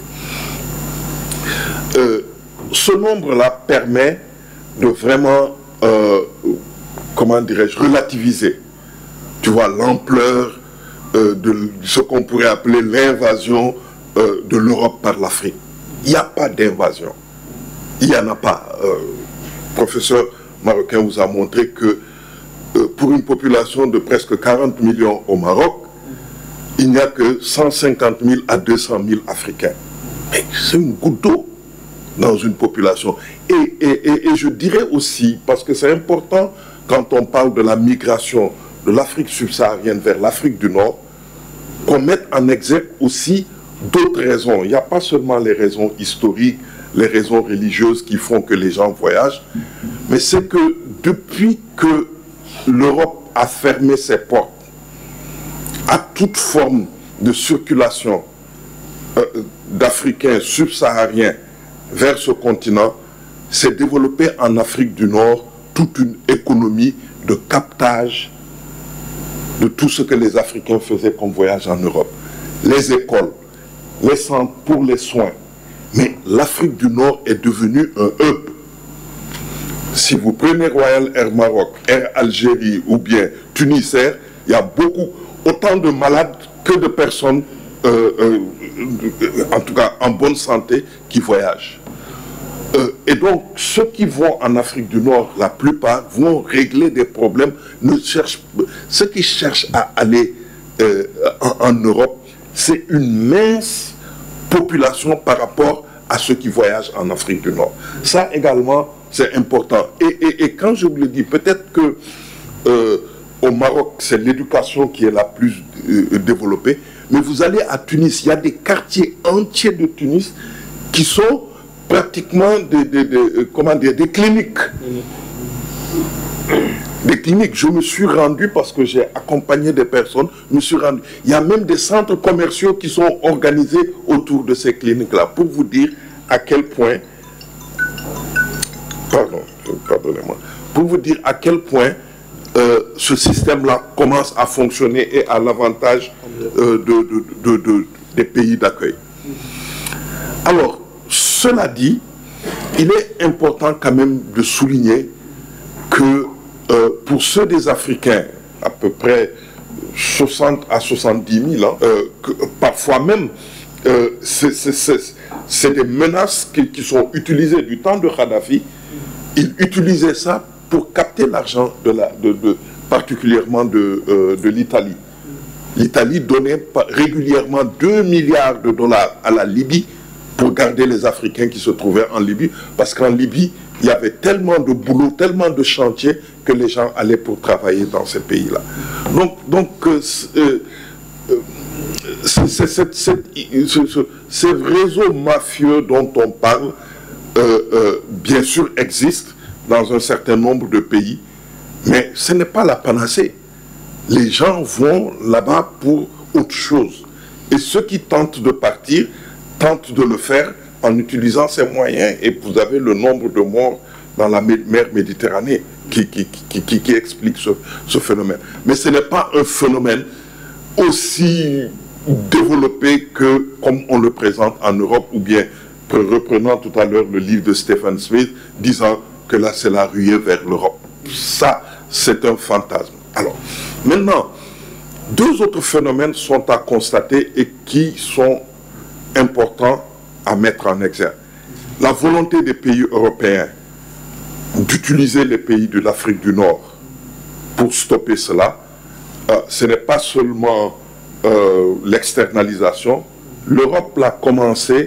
Ce nombre-là permet de vraiment, comment dirais-je, relativiser, tu vois, l'ampleur de ce qu'on pourrait appeler l'invasion de l'Europe par l'Afrique. Il n'y a pas d'invasion. Il n'y en a pas. Le professeur marocain vous a montré que pour une population de presque 40 millions au Maroc, il n'y a que 150 000 à 200 000 Africains. Mais c'est une goutte d'eau dans une population. Et je dirais aussi, parce que c'est important quand on parle de la migration de l'Afrique subsaharienne vers l'Afrique du Nord, qu'on mette en exergue aussi d'autres raisons. Il n'y a pas seulement les raisons historiques, les raisons religieuses qui font que les gens voyagent, mais c'est que depuis que l'Europe a fermé ses portes à toute forme de circulation d'Africains subsahariens vers ce continent, s'est développée en Afrique du Nord toute une économie de captage de tout ce que les Africains faisaient comme voyage en Europe. Les écoles, les centres pour les soins. Mais l'Afrique du Nord est devenue un hub. Si vous prenez Royal Air Maroc, Air Algérie ou bien Tunis Air, il y a autant de malades que de personnes, en tout cas en bonne santé, qui voyagent. Et donc, ceux qui vont en Afrique du Nord, la plupart, vont régler des problèmes. Ceux qui cherchent à aller en Europe, c'est une mince population par rapport à ceux qui voyagent en Afrique du Nord. Ça également, c'est important. Et quand je vous le dis, peut-être que au Maroc, c'est l'éducation qui est la plus développée, mais vous allez à Tunis, il y a des quartiers entiers de Tunis qui sont pratiquement des cliniques. Des cliniques. Je me suis rendu parce que j'ai accompagné des personnes. Je me suis rendu. Il y a même des centres commerciaux qui sont organisés autour de ces cliniques-là pour vous dire à quel point. Pardonnez-moi. Pour vous dire à quel point ce système-là commence à fonctionner et à l'avantage des pays d'accueil. Alors, cela dit, il est important quand même de souligner que pour ceux des Africains, à peu près 60 à 70 000, parfois même, c'est des menaces qui sont utilisées du temps de Kadhafi. Ils utilisaient ça pour capter l'argent particulièrement de l'Italie. L'Italie donnait régulièrement 2 milliards de dollars à la Libye pour garder les Africains qui se trouvaient en Libye, parce qu'en Libye, il y avait tellement de boulot, tellement de chantiers, que les gens allaient pour travailler dans ces pays-là. Ces réseaux mafieux dont on parle, bien sûr, existent dans un certain nombre de pays, mais ce n'est pas la panacée. Les gens vont là-bas pour autre chose. Et ceux qui tentent de partir, tentent de le faire en utilisant ces moyens. Et vous avez le nombre de morts dans la mer Méditerranée qui explique ce phénomène. Mais ce n'est pas un phénomène aussi développé que comme on le présente en Europe, ou bien reprenant tout à l'heure le livre de Stephen Smith, disant que là c'est la ruée vers l'Europe. Ça, c'est un fantasme. Alors, maintenant, deux autres phénomènes sont à constater et qui sont importants à mettre en exergue. La volonté des pays européens d'utiliser les pays de l'Afrique du Nord pour stopper cela, ce n'est pas seulement l'externalisation. L'Europe l'a commencé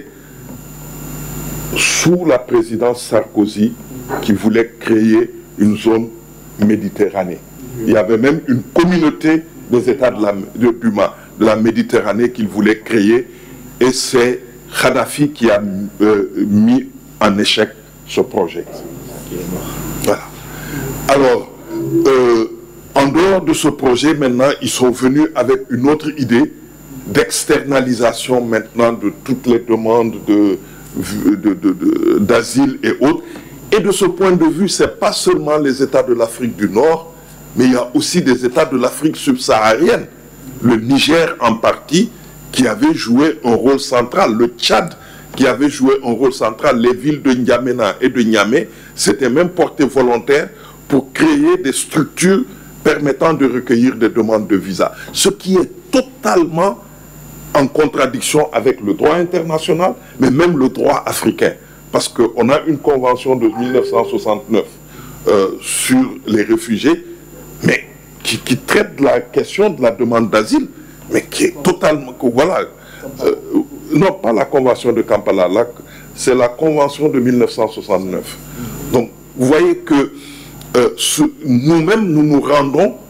sous la présidence Sarkozy, qui voulait créer une zone méditerranée. Il y avait même une communauté des États de la Méditerranée qu'il voulait créer, et c'est Kadhafi qui a mis en échec ce projet. Voilà. Alors, en dehors de ce projet, maintenant, ils sont venus avec une autre idée d'externalisation maintenant de toutes les demandes d'asile et autres. Et de ce point de vue, ce n'est pas seulement les États de l'Afrique du Nord, mais il y a aussi des États de l'Afrique subsaharienne. Le Niger en partie, qui avait joué un rôle central. Le Tchad, qui avait joué un rôle central. Les villes de N'Djamena et de Niamey s'étaient même portées volontaires pour créer des structures permettant de recueillir des demandes de visa. Ce qui est totalement en contradiction avec le droit international, mais même le droit africain. Parce qu'on a une convention de 1969 sur les réfugiés, mais qui traite de la question de la demande d'asile, mais qui est totalement... Voilà. Non, pas la convention de Kampala, c'est la convention de 1969. Donc, vous voyez que nous-mêmes, nous nous rendons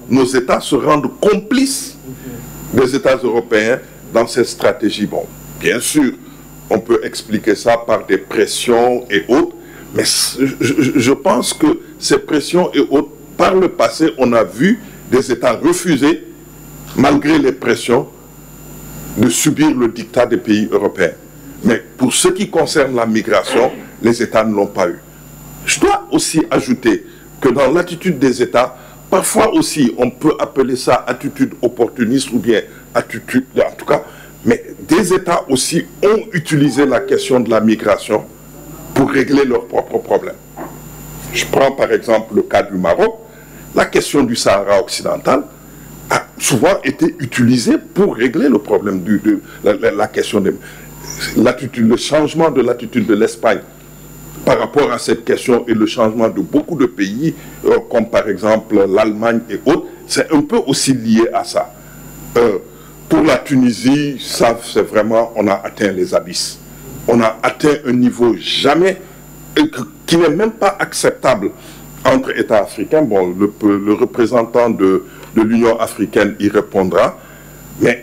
nos États se rendent complices des États européens dans cette stratégie. Bon, bien sûr, on peut expliquer ça par des pressions et autres, mais je pense que ces pressions et autres, par le passé, on a vu des États refuser, malgré les pressions, de subir le diktat des pays européens. Mais pour ce qui concerne la migration, les États ne l'ont pas eu. Je dois aussi ajouter que dans l'attitude des États, parfois aussi, on peut appeler ça attitude opportuniste ou bien attitude, en tout cas, mais des États aussi ont utilisé la question de la migration pour régler leurs propres problèmes. Je prends par exemple le cas du Maroc. La question du Sahara occidental a souvent été utilisée pour régler le problème de la question de l'attitude, le changement de l'attitude de l'Espagne par rapport à cette question et le changement de beaucoup de pays, comme par exemple l'Allemagne et autres, c'est un peu aussi lié à ça. Pour la Tunisie, ça c'est vraiment, on a atteint les abysses. On a atteint un niveau jamais, qui n'est même pas acceptable entre États africains. Bon, le représentant de l'Union africaine y répondra, mais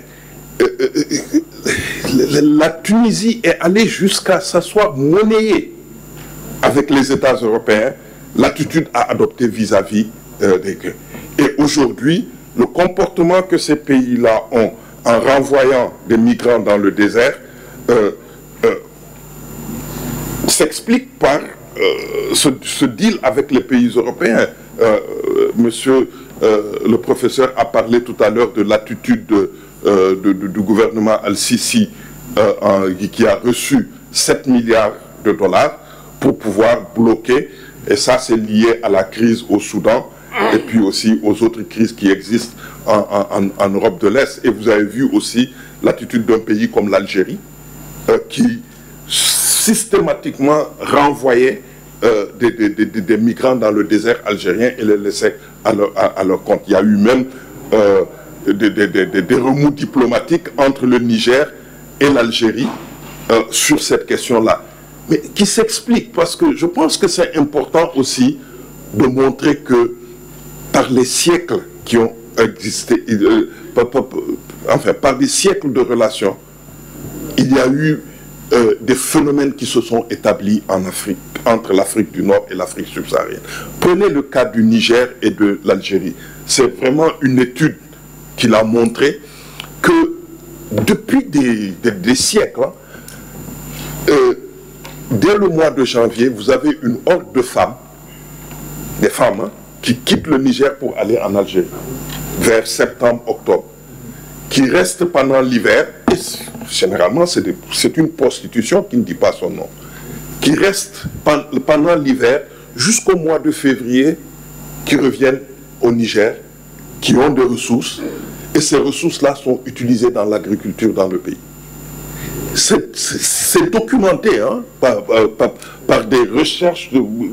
la Tunisie est allée jusqu'à s'asseoir monnayée avec les États européens, l'attitude à adopter vis-à-vis des Grecs. Et aujourd'hui, le comportement que ces pays-là ont en renvoyant des migrants dans le désert s'explique par ce deal avec les pays européens. Monsieur le professeur a parlé tout à l'heure de l'attitude du gouvernement Al-Sisi qui a reçu 7 milliards de dollars pour pouvoir bloquer, et ça c'est lié à la crise au Soudan et puis aussi aux autres crises qui existent en Europe de l'Est. Et vous avez vu aussi l'attitude d'un pays comme l'Algérie qui systématiquement renvoyait des migrants dans le désert algérien et les laissait à leur compte. Il y a eu même des remous diplomatiques entre le Niger et l'Algérie sur cette question-là. Mais qui s'explique, parce que je pense que c'est important aussi de montrer que par les siècles qui ont existé, enfin par des siècles de relations, il y a eu des phénomènes qui se sont établis en Afrique, entre l'Afrique du Nord et l'Afrique subsaharienne. Prenez le cas du Niger et de l'Algérie. C'est vraiment une étude qui l'a montré que depuis des siècles, dès le mois de janvier, vous avez une horde de femmes, des femmes, qui quittent le Niger pour aller en Algérie, vers septembre-octobre, qui restent pendant l'hiver, et généralement c'est une prostitution qui ne dit pas son nom, qui restent pendant l'hiver jusqu'au mois de février, qui reviennent au Niger, qui ont des ressources, et ces ressources-là sont utilisées dans l'agriculture dans le pays. C'est documenté hein, par des recherches,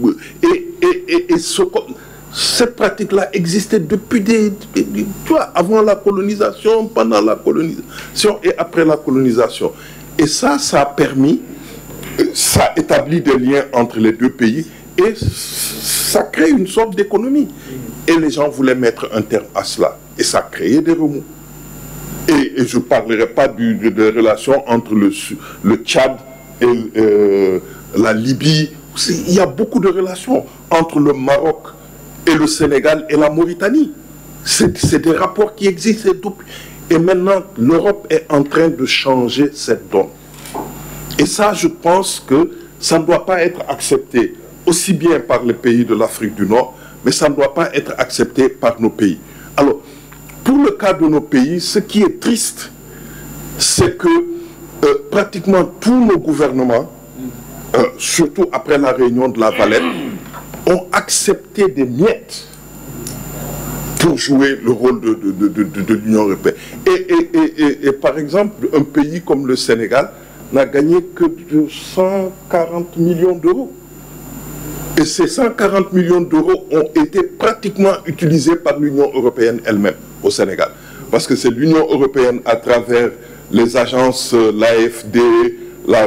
cette pratique-là existait depuis tu vois, avant la colonisation, pendant la colonisation et après la colonisation. Et ça a permis, ça établit des liens entre les deux pays et ça crée une sorte d'économie. Et les gens voulaient mettre un terme à cela. Et ça a créé des remous. Et je ne parlerai pas des relations entre le Tchad et la Libye. Il y a beaucoup de relations entre le Maroc et le Sénégal et la Mauritanie. C'est des rapports qui existent. Et maintenant, l'Europe est en train de changer cette donne. Et ça, je pense que ça ne doit pas être accepté aussi bien par les pays de l'Afrique du Nord, mais ça ne doit pas être accepté par nos pays. Alors, pour le cas de nos pays, ce qui est triste, c'est que pratiquement tous nos gouvernements, surtout après la réunion de la Valette, ont accepté des miettes pour jouer le rôle de l'Union européenne. Et par exemple, un pays comme le Sénégal n'a gagné que de 140 millions d'euros. Et ces 140 millions d'euros ont été pratiquement utilisés par l'Union européenne elle-même au Sénégal. Parce que c'est l'Union européenne à travers les agences, l'AFD, la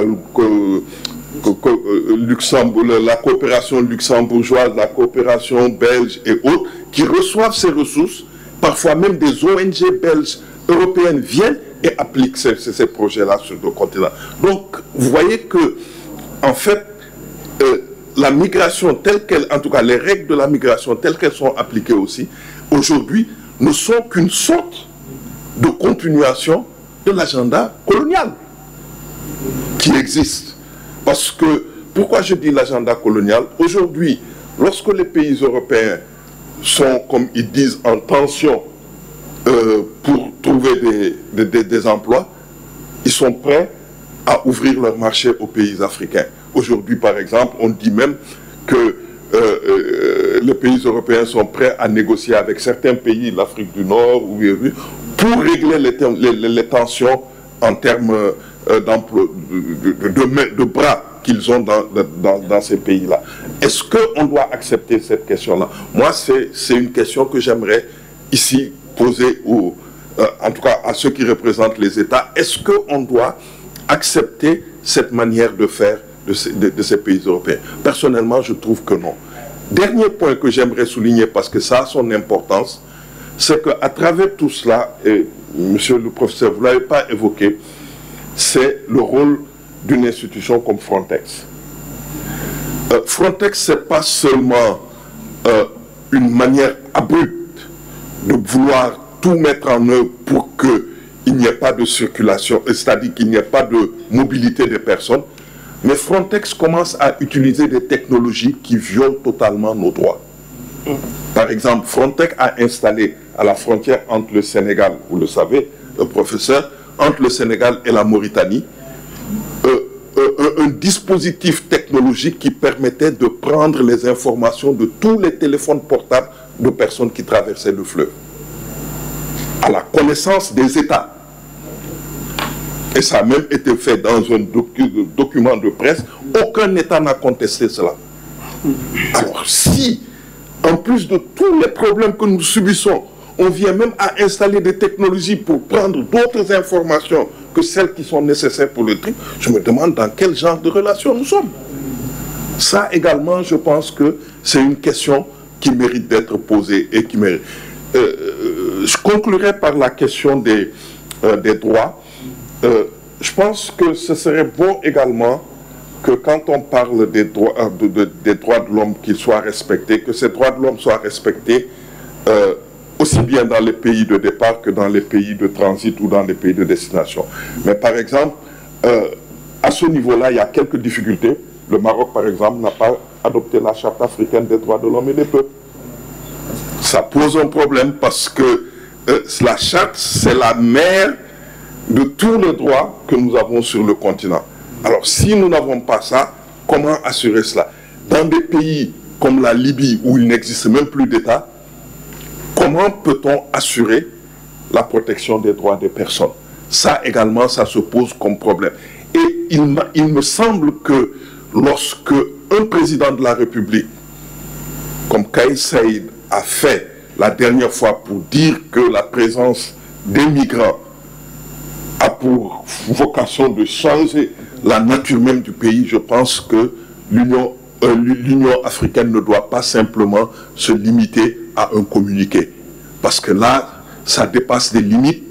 coopération luxembourgeoise, la coopération belge et autres, qui reçoivent ces ressources parfois même des ONG belges, européennes viennent et appliquent ces projets-là sur le continent. Donc, vous voyez que, en fait, la migration telle qu'elle, en tout cas les règles de la migration telles qu'elles sont appliquées aussi, aujourd'hui, ne sont qu'une sorte de continuation de l'agenda colonial qui existe. Parce que, pourquoi je dis l'agenda colonial? Aujourd'hui, lorsque les pays européens sont, comme ils disent, en tension pour trouver des emplois, ils sont prêts à ouvrir leur marché aux pays africains. Aujourd'hui, par exemple, on dit même que les pays européens sont prêts à négocier avec certains pays, l'Afrique du Nord, ou pour régler les tensions en termes de bras qu'ils ont dans ces pays-là. Est-ce qu'on doit accepter cette question-là? Moi, c'est une question que j'aimerais ici poser, en tout cas à ceux qui représentent les États. Est-ce qu'on doit accepter cette manière de faire de ces pays européens? Personnellement, je trouve que non. Dernier point que j'aimerais souligner, parce que ça a son importance, c'est qu'à travers tout cela, et monsieur le professeur, vous ne l'avez pas évoqué, c'est le rôle d'une institution comme Frontex. Frontex, ce n'est pas seulement une manière abrupte de vouloir tout mettre en œuvre pour qu'il n'y ait pas de circulation, c'est-à-dire qu'il n'y ait pas de mobilité des personnes, mais Frontex commence à utiliser des technologies qui violent totalement nos droits. Par exemple, Frontex a installé à la frontière entre le Sénégal, vous le savez, le professeur, entre le Sénégal et la Mauritanie, un dispositif technologique qui permettait de prendre les informations de tous les téléphones portables de personnes qui traversaient le fleuve, à la connaissance des États. Et ça a même été fait dans un document de presse. Aucun État n'a contesté cela. Alors si, en plus de tous les problèmes que nous subissons, on vient même à installer des technologies pour prendre d'autres informations que celles qui sont nécessaires pour le tri, je me demande dans quel genre de relation nous sommes. Ça également, je pense que c'est une question qui mérite d'être posée et qui mérite. Je conclurai par la question des droits. Je pense que ce serait bon également que quand on parle des droits de l'homme, qu'ils soient respectés, que ces droits de l'homme soient respectés aussi bien dans les pays de départ que dans les pays de transit ou dans les pays de destination. Mais par exemple, à ce niveau-là, il y a quelques difficultés. Le Maroc, par exemple, n'a pas adopté la Charte africaine des droits de l'homme et des peuples. Ça pose un problème parce que la Charte, c'est la mère de tous les droits que nous avons sur le continent. Alors, si nous n'avons pas ça, comment assurer cela? Dans des pays comme la Libye, où il n'existe même plus d'État, comment peut-on assurer la protection des droits des personnes? Ça également, ça se pose comme problème. Et il me semble que lorsque un président de la République, comme Kais Saied, a fait la dernière fois pour dire que la présence des migrants a pour vocation de changer la nature même du pays, je pense que l'Union africaine ne doit pas simplement se limiter à un communiqué. Parce que là, ça dépasse des limites.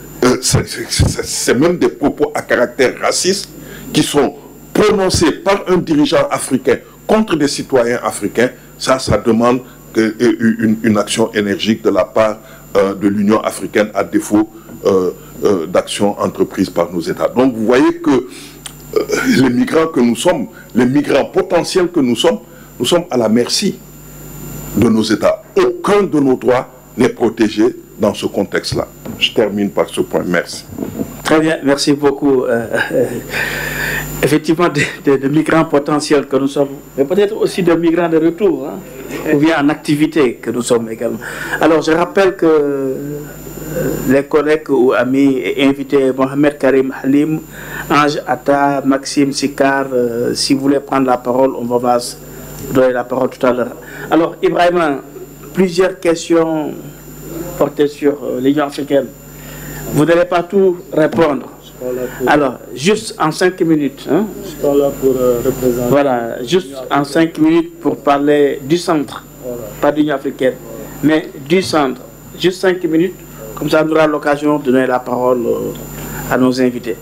C'est même des propos à caractère raciste qui sont prononcés par un dirigeant africain contre des citoyens africains. Ça demande une action énergique de la part de l'Union africaine, à défaut d'action entreprise par nos États. Donc vous voyez que les migrants que nous sommes, les migrants potentiels que nous sommes à la merci de nos États. Aucun de nos droits n'est protégé dans ce contexte-là. Je termine par ce point. Merci. Très bien, merci beaucoup. Effectivement, de migrants potentiels que nous sommes, mais peut-être aussi de migrants de retour, hein, ou bien en activité que nous sommes également. Alors, je rappelle que les collègues ou amis et invités, Mohamed Karim Halim, Ange Atta, Maxime Sikar, si vous voulez prendre la parole, on va vous donner la parole tout à l'heure. Alors, Ibrahima, plusieurs questions portées sur l'Union africaine. Vous n'allez pas tout répondre. Alors, juste en 5 minutes. Hein? Je suis pas là pour représenter. Voilà, juste en 5 minutes pour parler du centre, voilà. Pas de l'Union africaine, mais du centre. juste 5 minutes, comme ça on aura l'occasion de donner la parole à nos invités.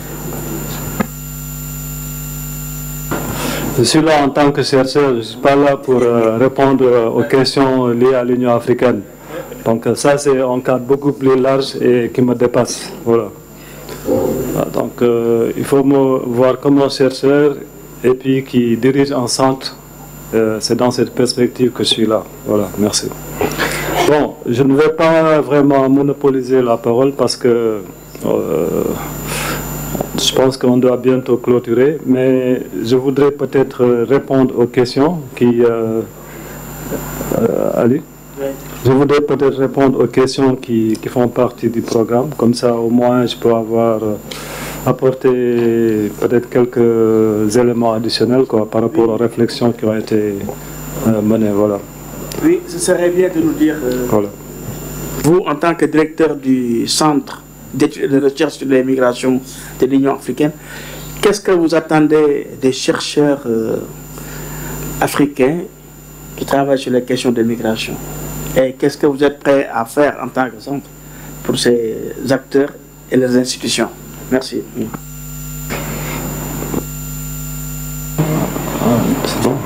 Je suis là en tant que chercheur, je ne suis pas là pour répondre aux questions liées à l'Union africaine. Donc ça c'est un cadre beaucoup plus large et qui me dépasse. Voilà. Donc il faut me voir comme un chercheur et puis qui dirige un centre. C'est dans cette perspective que je suis là. Voilà, merci. Bon, je ne vais pas vraiment monopoliser la parole parce que je pense qu'on doit bientôt clôturer, mais je voudrais peut-être répondre aux questions qui... Ali ? Je voudrais peut-être répondre aux questions qui font partie du programme. Comme ça, au moins, je peux avoir apporté peut-être quelques éléments additionnels par rapport aux réflexions qui ont été menées. Voilà. Oui, ce serait bien de nous dire, voilà. Vous, en tant que directeur du Centre d'études de recherche sur les migrations de l'Union africaine, qu'est-ce que vous attendez des chercheurs africains qui travaillent sur les questions de migration? Et qu'est-ce que vous êtes prêt à faire en tant que centre pour ces acteurs et les institutions? Merci. C'est bon.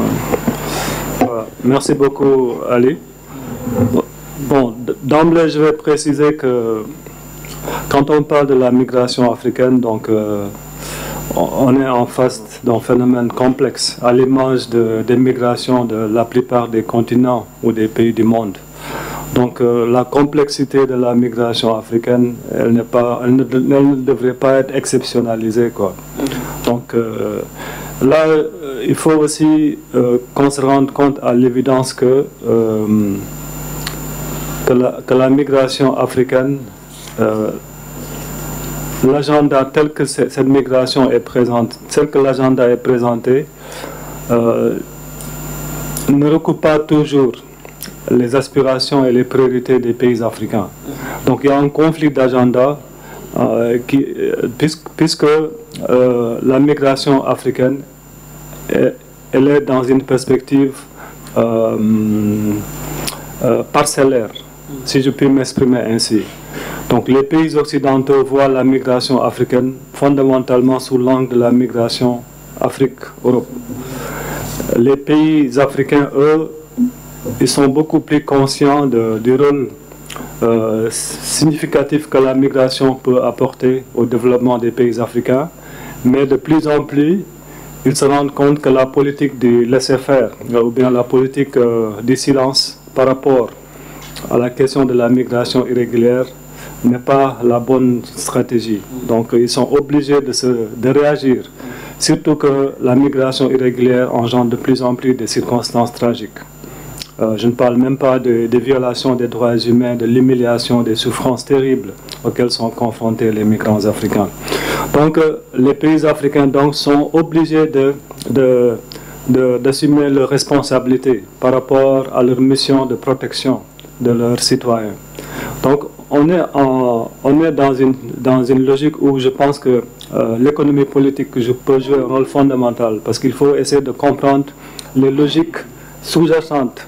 Merci beaucoup, Ali. Bon, d'emblée, je vais préciser que quand on parle de la migration africaine, donc on est en face d'un phénomène complexe, à l'image des migrations de la plupart des continents ou des pays du monde. Donc la complexité de la migration africaine, elle ne devrait pas être exceptionnalisée, quoi. Donc là, il faut aussi qu'on se rende compte à l'évidence que la migration africaine, l'agenda tel que cette migration est présente, tel que l'agenda est présenté, ne recoupe pas toujours les aspirations et les priorités des pays africains. Donc il y a un conflit d'agenda puisque la migration africaine, elle est dans une perspective parcellaire, si je puis m'exprimer ainsi. Donc les pays occidentaux voient la migration africaine fondamentalement sous l'angle de la migration Afrique-Europe. Les pays africains, eux, ils sont beaucoup plus conscients du rôle significatif que la migration peut apporter au développement des pays africains, mais de plus en plus, ils se rendent compte que la politique du laisser-faire, ou bien la politique du silence par rapport à la question de la migration irrégulière, n'est pas la bonne stratégie. Donc ils sont obligés de réagir, surtout que la migration irrégulière engendre de plus en plus de circonstances tragiques. Je ne parle même pas des violations des droits humains, de l'humiliation, des souffrances terribles auxquelles sont confrontés les migrants africains. Donc les pays africains donc, sont obligés d'assumer leurs responsabilités par rapport à leur mission de protection de leurs citoyens. Donc on est dans une logique où je pense que l'économie politique peut jouer un rôle fondamental, parce qu'il faut essayer de comprendre les logiques sous-jacentes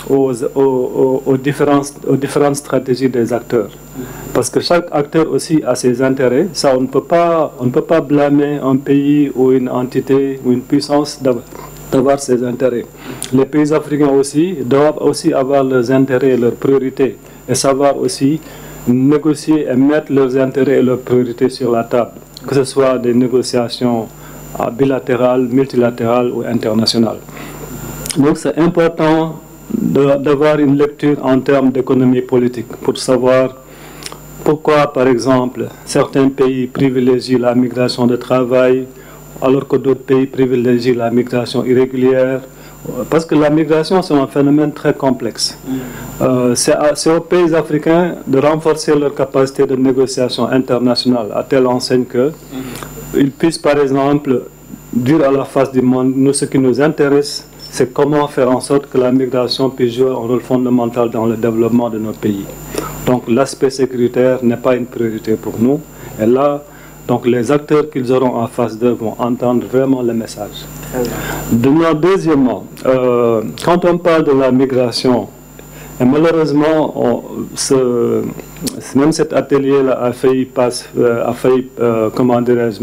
aux différentes stratégies des acteurs. Parce que chaque acteur aussi a ses intérêts. Ça, on ne peut pas blâmer un pays ou une entité ou une puissance d'avoir ses intérêts. Les pays africains aussi doivent aussi avoir leurs intérêts et leurs priorités, et savoir aussi négocier et mettre leurs intérêts et leurs priorités sur la table, que ce soit des négociations bilatérales, multilatérales ou internationales. Donc c'est important d'avoir une lecture en termes d'économie politique pour savoir pourquoi, par exemple, certains pays privilégient la migration de travail alors que d'autres pays privilégient la migration irrégulière. Parce que la migration, c'est un phénomène très complexe. C'est aux pays africains de renforcer leur capacité de négociation internationale à telle enseigne qu'ils puissent, par exemple, dire à la face du monde, nous, ce qui nous intéresse, c'est comment faire en sorte que la migration puisse jouer un rôle fondamental dans le développement de nos pays. Donc l'aspect sécuritaire n'est pas une priorité pour nous. Et là, donc les acteurs qu'ils auront en face d'eux vont entendre vraiment le message. Deuxièmement, quand on parle de la migration Et malheureusement, même cet atelier-là a failli comment dirais-je,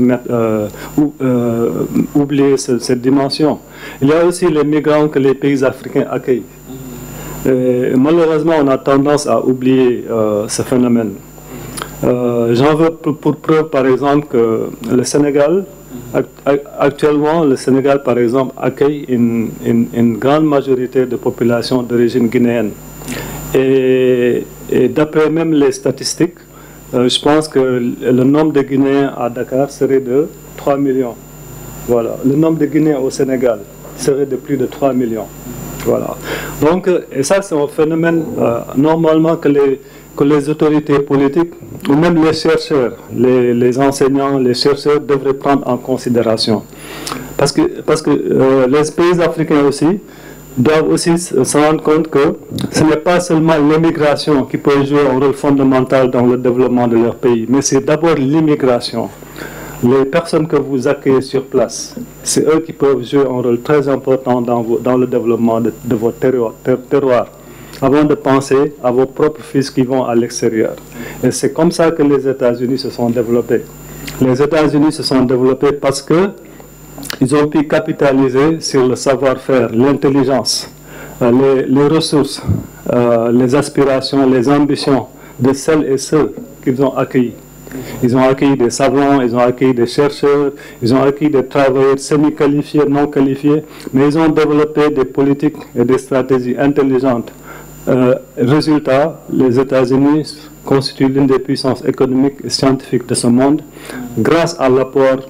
oublier cette dimension. Il y a aussi les migrants que les pays africains accueillent. Et malheureusement, on a tendance à oublier ce phénomène. J'en veux pour preuve, par exemple, que le Sénégal, actuellement, le Sénégal, par exemple, accueille une grande majorité de population d'origine guinéenne. Et d'après même les statistiques, je pense que le nombre de Guinéens à Dakar serait de 3 millions. Voilà. Le nombre de Guinéens au Sénégal serait de plus de 3 millions. Voilà. Donc, et ça, c'est un phénomène, normalement, que les autorités politiques, ou même les chercheurs, les enseignants, les chercheurs devraient prendre en considération. Parce que les pays africains aussi doivent aussi se rendre compte que ce n'est pas seulement l'immigration qui peut jouer un rôle fondamental dans le développement de leur pays, mais c'est d'abord l'immigration. Les personnes que vous accueillez sur place, c'est eux qui peuvent jouer un rôle très important dans le développement de votre terroir, avant de penser à vos propres fils qui vont à l'extérieur. Et c'est comme ça que les États-Unis se sont développés. Les États-Unis se sont développés parce que ils ont pu capitaliser sur le savoir-faire, l'intelligence, les ressources, les aspirations, les ambitions de celles et ceux qu'ils ont accueillis. Ils ont accueilli des savants, ils ont accueilli des chercheurs, ils ont accueilli des travailleurs semi-qualifiés, non qualifiés, mais ils ont développé des politiques et des stratégies intelligentes. Résultat, les États-Unis constituent l'une des puissances économiques et scientifiques de ce monde grâce à l'apport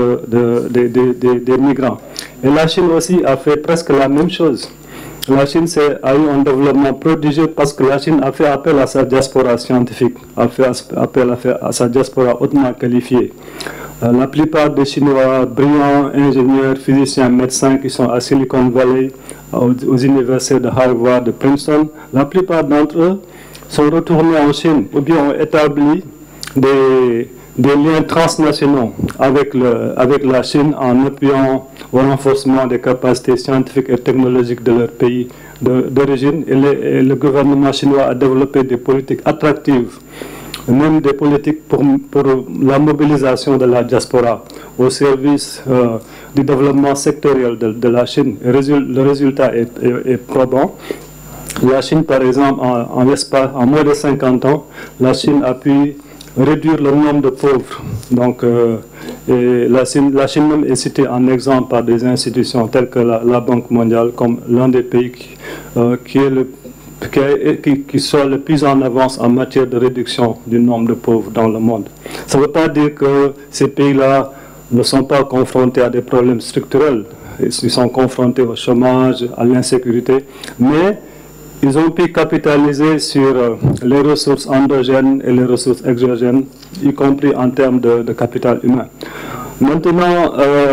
des migrants. Et la Chine aussi a fait presque la même chose. La Chine a eu un développement prodigieux parce que la Chine a fait appel à sa diaspora scientifique, a fait appel à sa diaspora hautement qualifiée. La plupart des Chinois brillants, ingénieurs, physiciens, médecins qui sont à Silicon Valley, aux universités de Harvard, de Princeton, la plupart d'entre eux sont retournés en Chine ou bien ont établi des liens transnationaux avec la Chine en appuyant au renforcement des capacités scientifiques et technologiques de leur pays d'origine. Et le gouvernement chinois a développé des politiques attractives, même des politiques pour la mobilisation de la diaspora au service du développement sectoriel de la Chine. Le résultat est probant. La Chine, par exemple, en moins de 50 ans, la Chine a pu réduire le nombre de pauvres. Donc, et la Chine même est citée en exemple par des institutions telles que la Banque mondiale comme l'un des pays qui soit le plus en avance en matière de réduction du nombre de pauvres dans le monde. Ça ne veut pas dire que ces pays-là ne sont pas confrontés à des problèmes structurels. Ils sont confrontés au chômage, à l'insécurité, mais ils ont pu capitaliser sur les ressources endogènes et les ressources exogènes, y compris en termes de capital humain. Maintenant,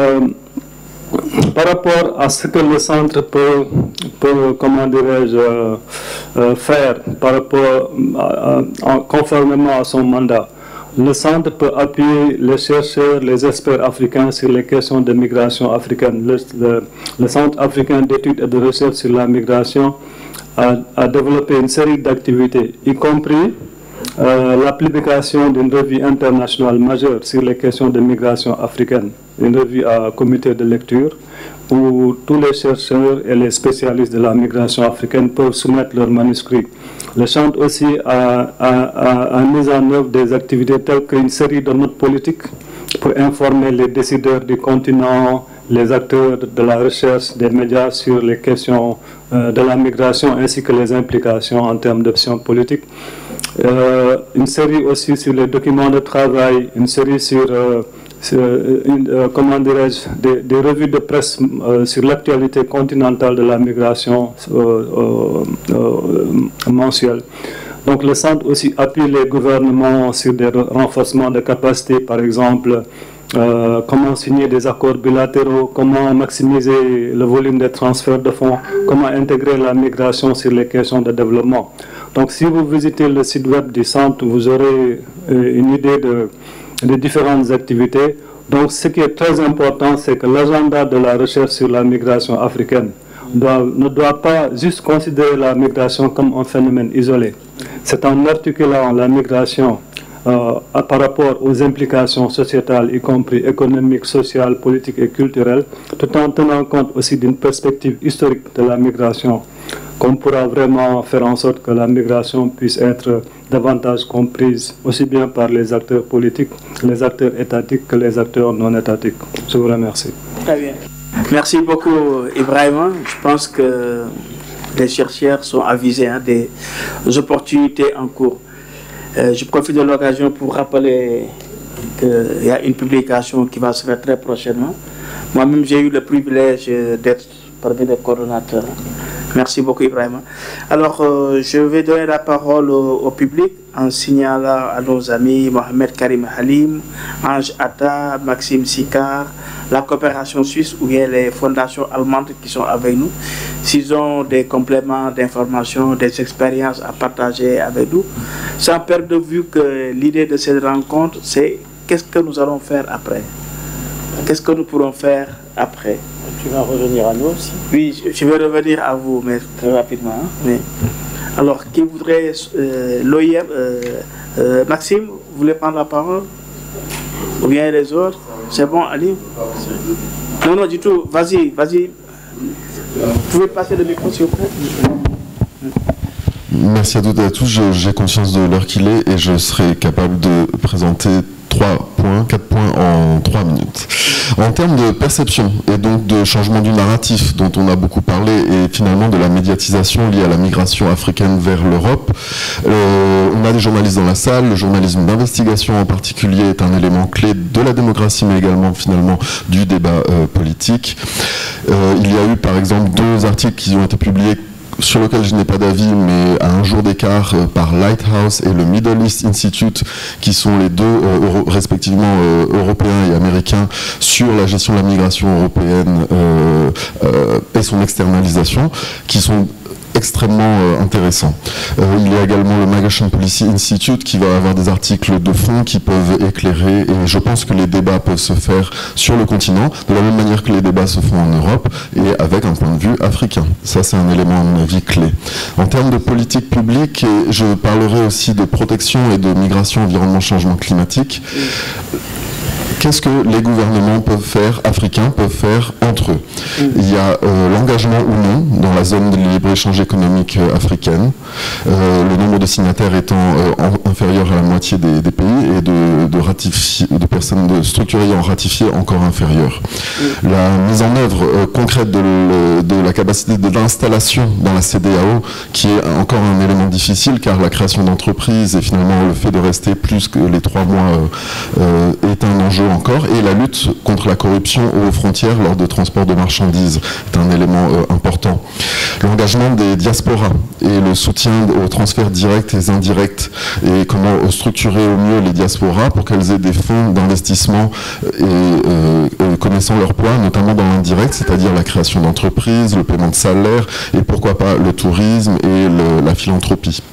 par rapport à ce que le centre peut comment dirais-je, faire par rapport conformément à son mandat, le centre peut appuyer les chercheurs, les experts africains sur les questions de migration africaine. Le Centre africain d'études et de recherche sur la migration a développé une série d'activités, y compris la publication d'une revue internationale majeure sur les questions de migration africaine, une revue à comité de lecture, où tous les chercheurs et les spécialistes de la migration africaine peuvent soumettre leurs manuscrits. Le centre aussi a mis en œuvre des activités telles qu'une série de notes politiques pour informer les décideurs du continent, les acteurs de la recherche, des médias sur les questions de la migration ainsi que les implications en termes d'options politiques. Une série aussi sur les documents de travail, une série sur comment dirais-je, des revues de presse sur l'actualité continentale de la migration mensuelle. Donc le centre aussi appuie les gouvernements sur des renforcements de capacités, par exemple, comment signer des accords bilatéraux, comment maximiser le volume des transferts de fonds, comment intégrer la migration sur les questions de développement. Donc si vous visitez le site web du centre, vous aurez une idée de différentes activités. Donc ce qui est très important, c'est que l'agenda de la recherche sur la migration africaine ne doit pas juste considérer la migration comme un phénomène isolé. C'est en articulant la migration par rapport aux implications sociétales, y compris économiques, sociales, politiques et culturelles, tout en tenant compte aussi d'une perspective historique de la migration, qu'on pourra vraiment faire en sorte que la migration puisse être davantage comprise aussi bien par les acteurs politiques, les acteurs étatiques que les acteurs non étatiques. Je vous remercie. Très bien. Merci beaucoup, Ibrahima. Je pense que les chercheurs sont avisés des opportunités en cours. Je profite de l'occasion pour rappeler qu'il y a une publication qui va se faire très prochainement. Moi-même, j'ai eu le privilège d'être parmi les coordonnateurs. Merci beaucoup, Ibrahima. Alors, je vais donner la parole au public en signalant à nos amis Mohamed Karim Halim, Ange Atta, Maxime Sicard, la coopération suisse ou bien les fondations allemandes qui sont avec nous. S'ils ont des compléments d'informations, des expériences à partager avec nous, sans perdre de vue que l'idée de cette rencontre, c'est qu'est-ce que nous allons faire après. Qu'est-ce que nous pourrons faire après? Tu vas revenir à nous aussi? Oui, je vais revenir à vous, mais très rapidement. Mais... Alors, qui voudrait... l'OIM, Maxime, vous voulez prendre la parole? Ou bien les autres? C'est bon, Ali? Non, non, du tout. Vas-y, vas-y. Vous pouvez passer le micro, s'il vous plaît? Merci à toutes et à tous. J'ai conscience de l'heure qu'il est et je serai capable de présenter 4 points en 3 minutes. En termes de perception et donc de changement du narratif dont on a beaucoup parlé et finalement de la médiatisation liée à la migration africaine vers l'Europe, on a des journalistes dans la salle. Le journalisme d'investigation en particulier est un élément clé de la démocratie mais également finalement du débat politique. Il y a eu par exemple 2 articles qui ont été publiés sur lequel je n'ai pas d'avis, mais à un jour d'écart par Lighthouse et le Middle East Institute, qui sont les deux respectivement européens et américains, sur la gestion de la migration européenne et son externalisation, qui sont extrêmement intéressant. Il y a également le Migration Policy Institute qui va avoir des articles de fond qui peuvent éclairer, et je pense que les débats peuvent se faire sur le continent de la même manière que les débats se font en Europe et avec un point de vue africain. Ça, c'est un élément à mon avis clé. En termes de politique publique, je parlerai aussi de protection et de migration, environnement, changement climatique. Qu'est-ce que les gouvernements peuvent faire, africains peuvent faire entre eux? Il y a l'engagement ou non dans la zone de libre-échange économique africaine, le nombre de signataires étant inférieur à la moitié des pays et de personnes structurées ayant ratifié encore inférieur. La mise en œuvre concrète de la capacité d'installation dans la CEDEAO, qui est encore un élément difficile car la création d'entreprises et finalement le fait de rester plus que les 3 mois est un enjeu encore, et la lutte contre la corruption aux frontières lors de transport de marchandises est un élément important. L'engagement des diasporas et le soutien aux transferts directs et indirects, et comment structurer au mieux les diasporas pour qu'elles aient des fonds d'investissement et connaissant leur poids, notamment dans l'indirect, c'est-à-dire la création d'entreprises, le paiement de salaires et pourquoi pas le tourisme et la philanthropie.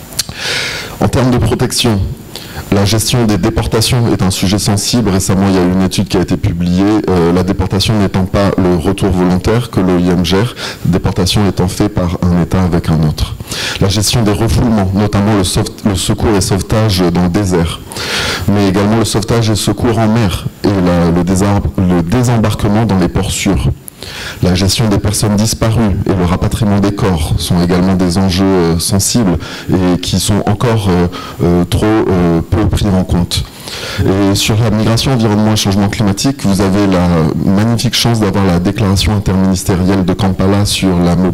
En termes de protection, la gestion des déportations est un sujet sensible. Récemment, il y a eu une étude qui a été publiée. La déportation n'étant pas le retour volontaire que l'OIM gère, déportation étant fait par un État avec un autre. La gestion des refoulements, notamment le secours et sauvetage dans le désert, mais également le sauvetage et secours en mer et le désembarquement dans les ports sûrs. La gestion des personnes disparues et le rapatriement des corps sont également des enjeux sensibles et qui sont encore trop peu pris en compte. Et sur la migration, environnement et changement climatique, vous avez la magnifique chance d'avoir la déclaration interministérielle de Kampala sur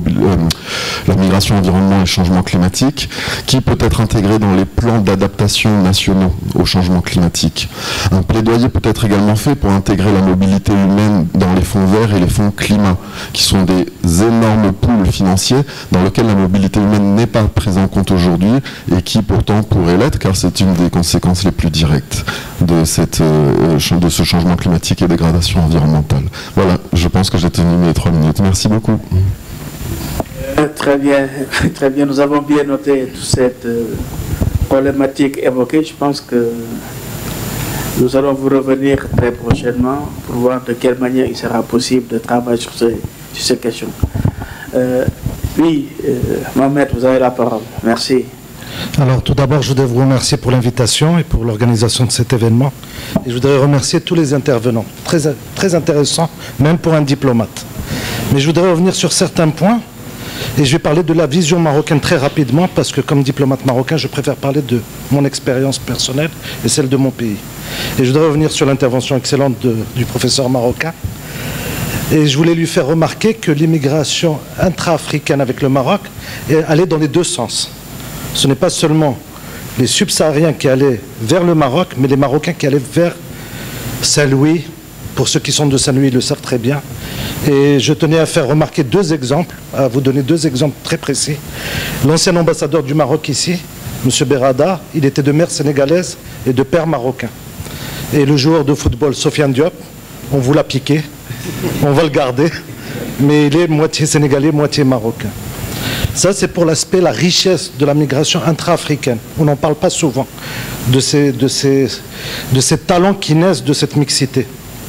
la migration, environnement et changement climatique, qui peut être intégrée dans les plans d'adaptation nationaux au changement climatique. Un plaidoyer peut être également fait pour intégrer la mobilité humaine dans les fonds verts et les fonds climat, qui sont des énormes pools financiers dans lesquels la mobilité humaine n'est pas prise en compte aujourd'hui et qui pourtant pourrait l'être, car c'est une des conséquences les plus directes de ce changement climatique et dégradation environnementale. Voilà, je pense que j'ai tenu mes 3 minutes. Merci beaucoup. Très bien, très bien. Nous avons bien noté toute cette problématique évoquée. Je pense que nous allons vous revenir très prochainement pour voir de quelle manière il sera possible de travailler sur ces questions. Oui, Mohamed, vous avez la parole. Merci. Alors, tout d'abord, je voudrais vous remercier pour l'invitation et pour l'organisation de cet événement. Et je voudrais remercier tous les intervenants. Très, très intéressant, même pour un diplomate. Mais je voudrais revenir sur certains points. Et je vais parler de la vision marocaine très rapidement, parce que comme diplomate marocain, je préfère parler de mon expérience personnelle et celle de mon pays. Et je voudrais revenir sur l'intervention excellente du professeur marocain. Et je voulais lui faire remarquer que l'immigration intra-africaine avec le Maroc allait dans les deux sens. Ce n'est pas seulement les subsahariens qui allaient vers le Maroc, mais les Marocains qui allaient vers Saint-Louis. Pour ceux qui sont de Saint-Louis, ils le savent très bien. Et je tenais à faire remarquer deux exemples, à vous donner deux exemples très précis. L'ancien ambassadeur du Maroc ici, M. Berada, il était de mère sénégalaise et de père marocain. Et le joueur de football, Sofiane Diop, on vous l'a piqué, on va le garder, mais il est moitié sénégalais, moitié marocain. Ça, c'est pour l'aspect, la richesse de la migration intra-africaine. On n'en parle pas souvent, de ces talents qui naissent de cette mixité.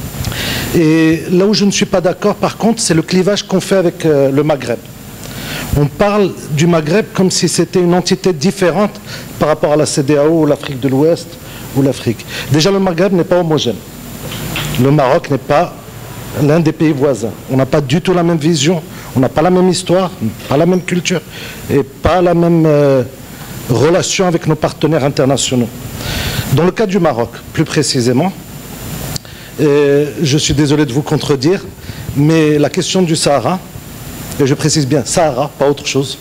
Et là où je ne suis pas d'accord, par contre, c'est le clivage qu'on fait avec le Maghreb. On parle du Maghreb comme si c'était une entité différente par rapport à la CEDEAO ou l'Afrique de l'Ouest ou l'Afrique. Déjà, le Maghreb n'est pas homogène. Le Maroc n'est pas l'un des pays voisins. On n'a pas du tout la même vision, on n'a pas la même histoire, pas la même culture et pas la même relation avec nos partenaires internationaux. Dans le cas du Maroc, plus précisément, je suis désolé de vous contredire, mais la question du Sahara, et je précise bien Sahara, pas autre chose,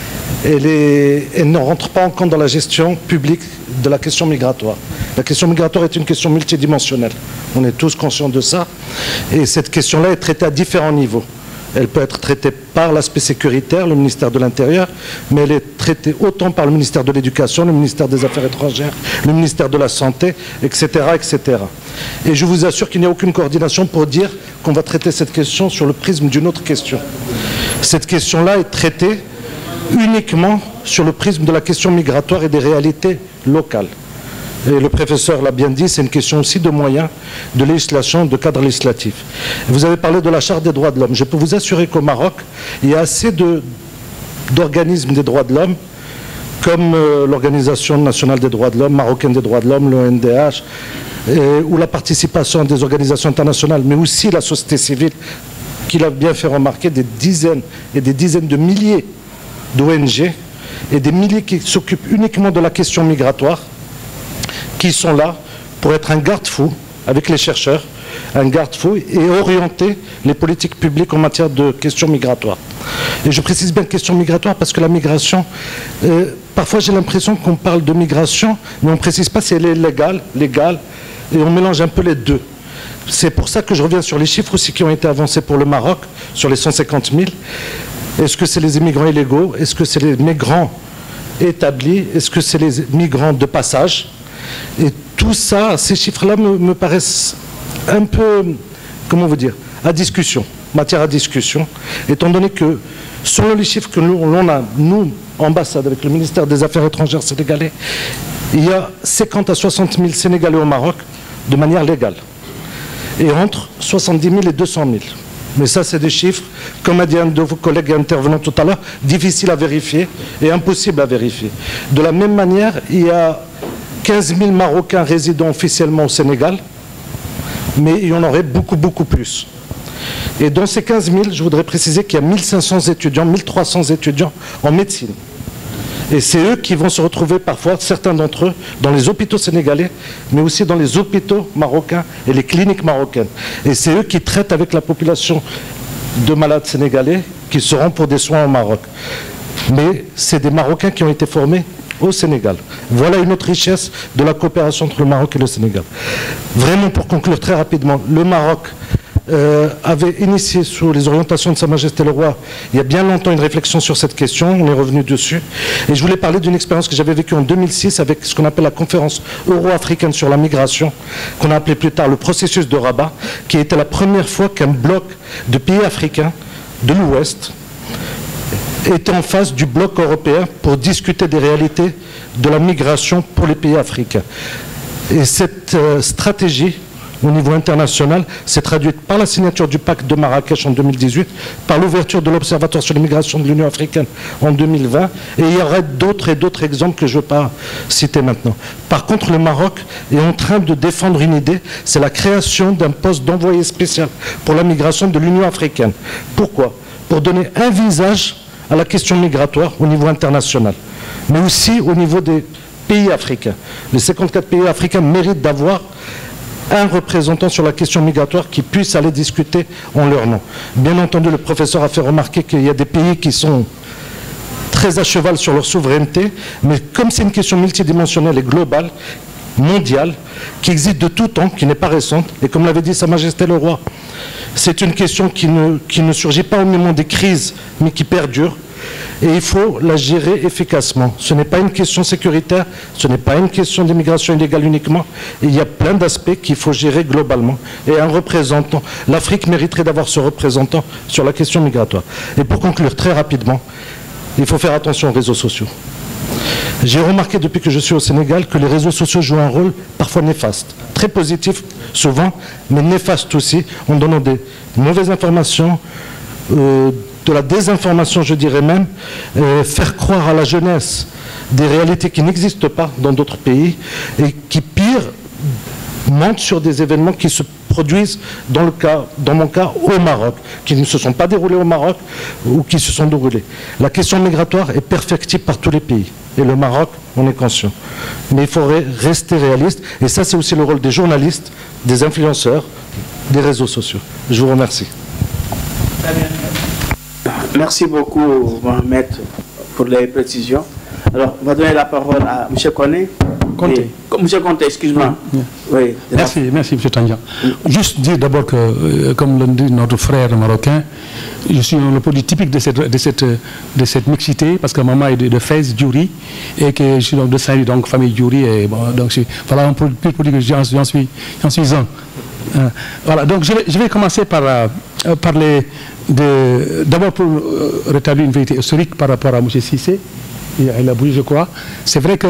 elle ne rentre pas en compte dans la gestion publique de la question migratoire. La question migratoire est une question multidimensionnelle. On est tous conscients de ça. Et cette question-là est traitée à différents niveaux. Elle peut être traitée par l'aspect sécuritaire, le ministère de l'Intérieur, mais elle est traitée autant par le ministère de l'Éducation, le ministère des Affaires étrangères, le ministère de la Santé, etc., etc. Et je vous assure qu'il n'y a aucune coordination pour dire qu'on va traiter cette question sur le prisme d'une autre question. Cette question-là est traitée uniquement sur le prisme de la question migratoire et des réalités locales. Et le professeur l'a bien dit, c'est une question aussi de moyens, de législation, de cadre législatif. Vous avez parlé de la Charte des droits de l'homme. Je peux vous assurer qu'au Maroc, il y a assez d'organismes des droits de l'homme, comme l'Organisation nationale des droits de l'homme, marocaine des droits de l'homme, l'ONDH, ou la participation à des organisations internationales, mais aussi la société civile, qui l'a bien fait remarquer, des dizaines et des dizaines de milliers d'ONG et des milliers qui s'occupent uniquement de la question migratoire, qui sont là pour être un garde-fou avec les chercheurs, un garde-fou et orienter les politiques publiques en matière de questions migratoires. Et je précise bien question migratoire parce que la migration, parfois j'ai l'impression qu'on parle de migration, mais on ne précise pas si elle est légale, et on mélange un peu les deux. C'est pour ça que je reviens sur les chiffres aussi qui ont été avancés pour le Maroc, sur les 150 000. Est-ce que c'est les immigrants illégaux? Est-ce que c'est les migrants établis? Est-ce que c'est les migrants de passage? Et tout ça, ces chiffres-là me paraissent un peu, comment vous dire, à discussion, matière à discussion, étant donné que, selon les chiffres que l'on a, nous, ambassade, avec le ministère des Affaires étrangères sénégalais, il y a 50 à 60 000 Sénégalais au Maroc de manière légale. Et entre 70 000 et 200 000. Mais ça, c'est des chiffres, comme a dit un de vos collègues intervenants tout à l'heure, difficiles à vérifier et impossibles à vérifier. De la même manière, il y a 15 000 Marocains résidant officiellement au Sénégal, mais il y en aurait beaucoup, beaucoup plus. Et dans ces 15 000, je voudrais préciser qu'il y a 1500 étudiants, 1300 étudiants en médecine. Et c'est eux qui vont se retrouver parfois, certains d'entre eux, dans les hôpitaux sénégalais, mais aussi dans les hôpitaux marocains et les cliniques marocaines. Et c'est eux qui traitent avec la population de malades sénégalais qui se rendent pour des soins au Maroc. Mais c'est des Marocains qui ont été formés au Sénégal. Voilà une autre richesse de la coopération entre le Maroc et le Sénégal. Vraiment, pour conclure très rapidement, le Maroc avait initié sous les orientations de Sa Majesté le Roi il y a bien longtemps une réflexion sur cette question, on est revenu dessus. Et je voulais parler d'une expérience que j'avais vécue en 2006 avec ce qu'on appelle la conférence euro-africaine sur la migration, qu'on a appelé plus tard le processus de Rabat, qui était la première fois qu'un bloc de pays africains de l'Ouest était en face du bloc européen pour discuter des réalités de la migration pour les pays africains. Et cette stratégie au niveau international s'est traduite par la signature du pacte de Marrakech en 2018, par l'ouverture de l'Observatoire sur l'immigration de l'Union africaine en 2020, et il y aurait d'autres exemples que je ne veux pas citer maintenant. Par contre, le Maroc est en train de défendre une idée, c'est la création d'un poste d'envoyé spécial pour la migration de l'Union africaine. Pourquoi? Pour donner un visage à la question migratoire au niveau international, mais aussi au niveau des pays africains. Les 54 pays africains méritent d'avoir un représentant sur la question migratoire qui puisse aller discuter en leur nom. Bien entendu, le professeur a fait remarquer qu'il y a des pays qui sont très à cheval sur leur souveraineté, mais comme c'est une question multidimensionnelle et globale, mondiale, qui existe de tout temps, qui n'est pas récente, et comme l'avait dit Sa Majesté le Roi, c'est une question qui ne surgit pas au moment des crises, mais qui perdure, et il faut la gérer efficacement. Ce n'est pas une question sécuritaire, ce n'est pas une question d'immigration illégale uniquement, il y a plein d'aspects qu'il faut gérer globalement. Et un représentant, l'Afrique mériterait d'avoir ce représentant sur la question migratoire. Et pour conclure très rapidement, il faut faire attention aux réseaux sociaux. J'ai remarqué depuis que je suis au Sénégal que les réseaux sociaux jouent un rôle parfois néfaste, très positif souvent, mais néfaste aussi, en donnant des mauvaises informations, de la désinformation je dirais même, faire croire à la jeunesse des réalités qui n'existent pas dans d'autres pays et qui pire mentent sur des événements qui se produisent dans mon cas au Maroc, qui ne se sont pas déroulés au Maroc ou qui se sont déroulés. La question migratoire est perfectible par tous les pays. Et le Maroc, on est conscient. Mais il faudrait rester réaliste. Et ça, c'est aussi le rôle des journalistes, des influenceurs, des réseaux sociaux. Je vous remercie. Merci beaucoup, Mohamed, pour les précisions. Alors, on va donner la parole à M. Koné. M. Conté, excuse-moi. Oui, merci, M. Tandian. Juste dire d'abord que, comme l'a dit notre frère marocain, je suis le produit typique de cette mixité, parce que maman est de Fès, Djouri, et que je suis donc de Saint-Louis, donc famille Djouri, et bon, donc voilà un produit que j'en suis un. Voilà, donc je vais commencer par parler d'abord pour rétablir une vérité historique par rapport à M. Cissé. Il a bougé, je crois. C'est vrai que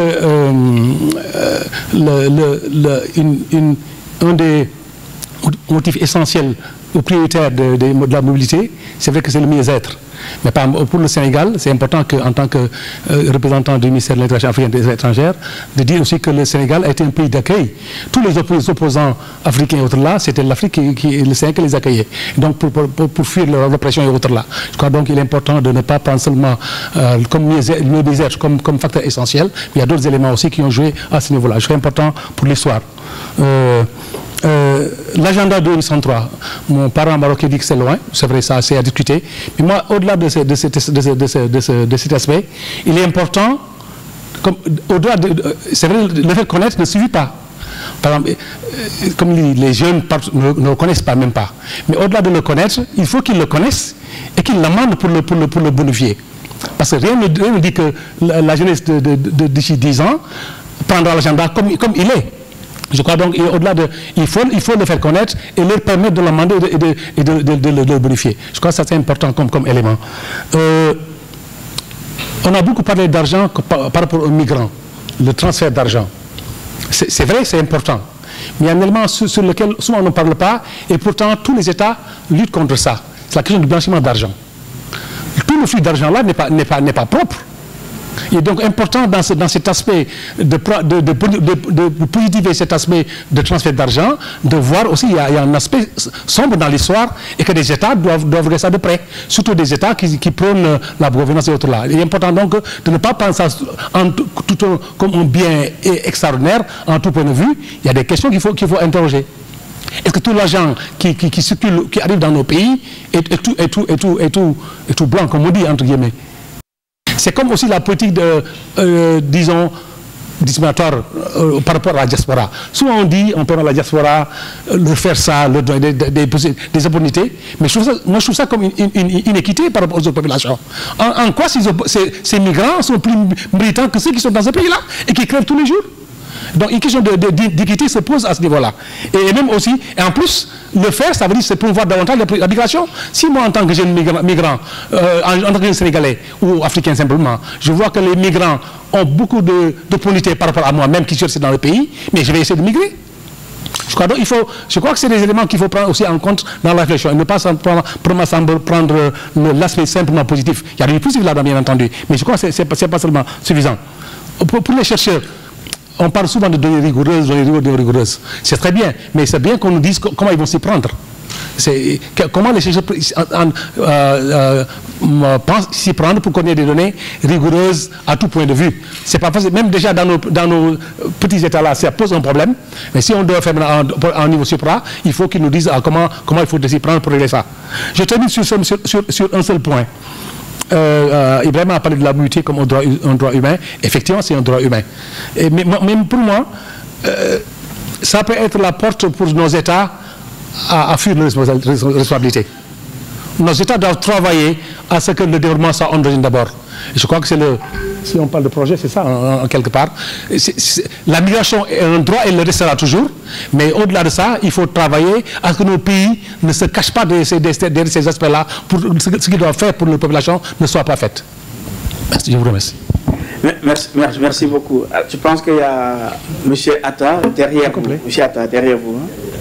un des motifs essentiels ou prioritaires de la mobilité, c'est vrai que c'est le mieux-être. Mais pour le Sénégal, c'est important qu'en tant que représentant du ministère de l'Intégration africaine des étrangères, de dire aussi que le Sénégal a été un pays d'accueil. Tous les opposants africains et autres là, c'était l'Afrique et le Sénégal qui les accueillait. Donc pour fuir leur répression et autres là. Je crois donc qu'il est important de ne pas prendre seulement comme mieux-être comme facteur essentiel, mais il y a d'autres éléments aussi qui ont joué à ce niveau-là. C'est important pour l'histoire. L'agenda 2063, mon parent marocain dit que c'est loin, c'est vrai, ça c'est à discuter. Mais moi, au-delà de cet aspect, il est important, c'est vrai, le fait de connaître ne suffit pas. Par exemple, comme les jeunes ne le connaissent pas, même pas. Mais au-delà de le connaître, il faut qu'ils le connaissent et qu'ils l'amendent pour le bonifier. Parce que rien ne dit que la jeunesse d'ici 10 ans prendra l'agenda comme il est. Je crois donc, au-delà de... Il faut le faire connaître et leur permettre de l'amender et de le bonifier. Je crois que ça c'est important comme élément. On a beaucoup parlé d'argent par rapport aux migrants, le transfert d'argent. C'est vrai, c'est important. Mais il y a un élément sur lequel souvent on ne parle pas et pourtant tous les États luttent contre ça. C'est la question du blanchiment d'argent. Tout le flux d'argent-là n'est pas propre. Il est donc important dans cet aspect de positiver cet aspect de transfert d'argent, de voir aussi qu'il y a un aspect sombre dans l'histoire et que les États doivent regarder ça de près, surtout des États qui prônent la gouvernance et autres là. Il est important donc de ne pas prendre ça comme un bien extraordinaire en tout point de vue. Il y a des questions qu'il faut interroger. Est-ce que tout l'argent qui circule, qui arrive dans nos pays est tout blanc, comme on dit, entre guillemets? C'est comme aussi la politique disons, discriminatoire par rapport à la diaspora. Souvent on permet à la diaspora de faire ça, leur donner des opportunités, mais moi je trouve ça comme une inéquité par rapport aux autres populations. En quoi ces migrants sont plus méritants que ceux qui sont dans ce pays-là et qui crèvent tous les jours? Donc une question d'équité se pose à ce niveau-là. Et même aussi, et en plus, le faire, ça veut dire c'est promouvoir davantage la migration. Si moi, en tant que jeune migrant, en tant que jeune Sénégalais ou Africain simplement, je vois que les migrants ont beaucoup d'opportunités par rapport à moi-même qui suis resté dans le pays, mais je vais essayer de migrer. Je crois que c'est des éléments qu'il faut prendre aussi en compte dans la réflexion et ne pas prendre l'aspect simplement positif. Il y a du positif là-dedans, bien entendu, mais je crois que ce n'est pas seulement suffisant. Pour les chercheurs, on parle souvent de données rigoureuses. C'est très bien, mais c'est bien qu'on nous dise comment ils vont s'y prendre. Comment les chercheurs pensent s'y prendre pour qu'on ait des données rigoureuses à tout point de vue. C'est pas facile. Même déjà dans nos petits états là, ça pose un problème. Mais si on doit faire un niveau supra, il faut qu'ils nous disent comment il faut s'y prendre pour régler ça. Je termine sur un seul point. Ibrahim a parlé de la mutualité comme un droit humain. Effectivement, c'est un droit humain. Mais même pour moi, ça peut être la porte pour nos États à fuir les responsabilités. Nos États doivent travailler à ce que le développement soit endogène d'abord. Je crois que c'est si on parle de projet, c'est ça en quelque part. La migration est un droit et le restera toujours, mais au-delà de ça, il faut travailler à ce que nos pays ne se cachent pas derrière ces aspects-là pour ce qu'ils doivent faire pour nos populations ne soit pas fait. Merci, je vous remercie. Merci beaucoup. Je pense qu'il y a M. Atta derrière vous. M. Atta derrière vous.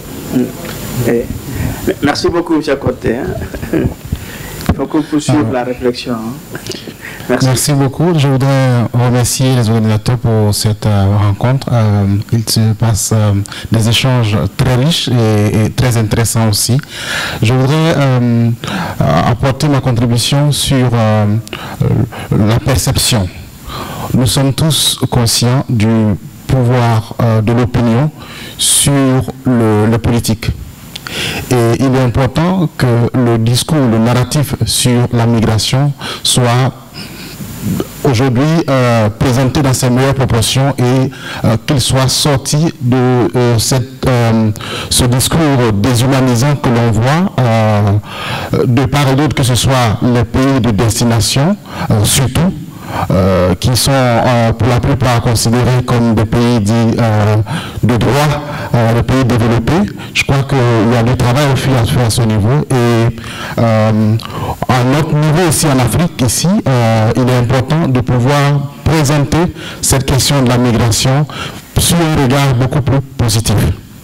Merci beaucoup, M. Côté. Il faut qu'on poursuive la réflexion. Merci beaucoup. Je voudrais remercier les organisateurs pour cette rencontre. Il se passe des échanges très riches et très intéressants aussi. Je voudrais apporter ma contribution sur la perception. Nous sommes tous conscients du pouvoir de l'opinion sur le politique. Et il est important que le discours, le narratif sur la migration soit aujourd'hui présenté dans ses meilleures proportions et qu'il soit sorti de ce discours déshumanisant que l'on voit de part et d'autre, que ce soit les pays de destination, surtout, qui sont pour la plupart considérés comme des pays dits de droit, des pays développés. Je crois qu'il y a du travail à faire à ce niveau. Et à notre niveau ici en Afrique, il est important de pouvoir présenter cette question de la migration sur un regard beaucoup plus positif.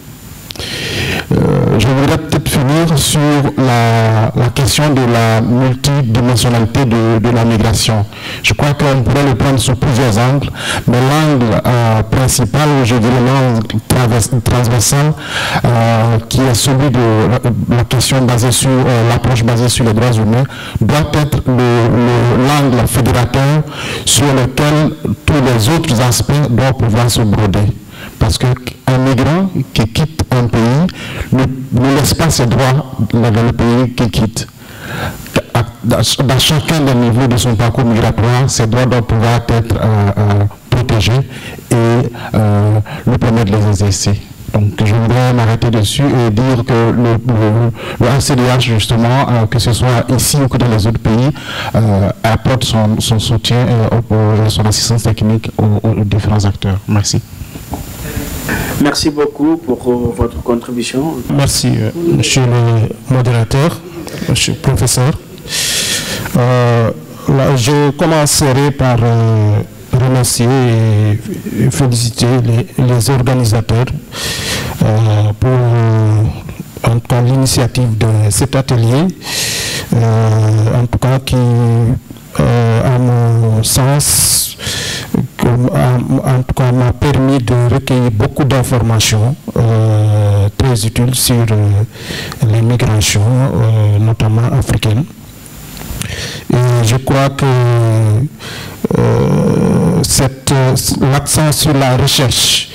Je voudrais peut-être finir sur la question de la multidimensionnalité de la migration. Je crois qu'on pourrait le prendre sous plusieurs angles, mais l'angle principal, je dirais l'angle transversal, qui est celui de la question basée sur l'approche basée sur les droits humains, doit être l'angle fédérateur sur lequel tous les autres aspects doivent pouvoir se broder. Parce qu'un migrant qui quitte un pays ne laisse pas ses droits dans le pays qu'il quitte. Dans chacun des niveaux de son parcours migratoire, ses droits doivent pouvoir être protégés et lui permettre de les exercer. Donc je voudrais m'arrêter dessus et dire que le ACDH, justement, que ce soit ici ou que dans les autres pays, apporte son soutien et son assistance technique aux différents acteurs. Merci. Merci beaucoup pour votre contribution. Merci, monsieur le modérateur, monsieur le professeur. Là, je commencerai par remercier et féliciter les organisateurs pour en tout cas l'initiative de cet atelier, en tout cas qui, à mon sens, en tout cas m'a permis de recueillir beaucoup d'informations très utiles sur les migrations, notamment africaines. Et je crois que l'accent sur la recherche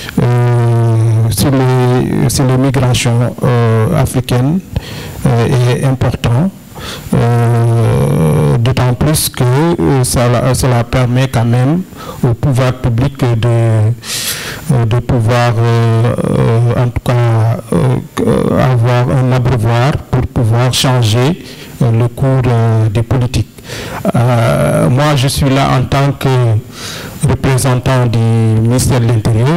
sur les migrations africaines est important. D'autant plus que cela permet quand même au pouvoir public de pouvoir en tout cas avoir un abreuvoir pour pouvoir changer le cours des politiques. Moi, je suis là en tant que représentant du ministère de l'Intérieur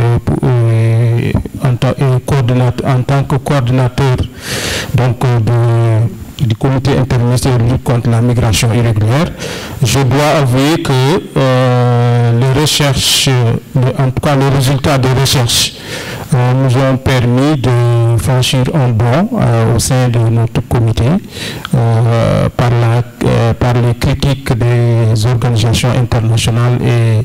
en tant que coordinateur donc, du comité interministériel de lutte contre la migration irrégulière. Je dois avouer que les recherches, en tout cas les résultats des recherches nous ont permis de franchir un bond au sein de notre comité par les critiques des organisations internationales et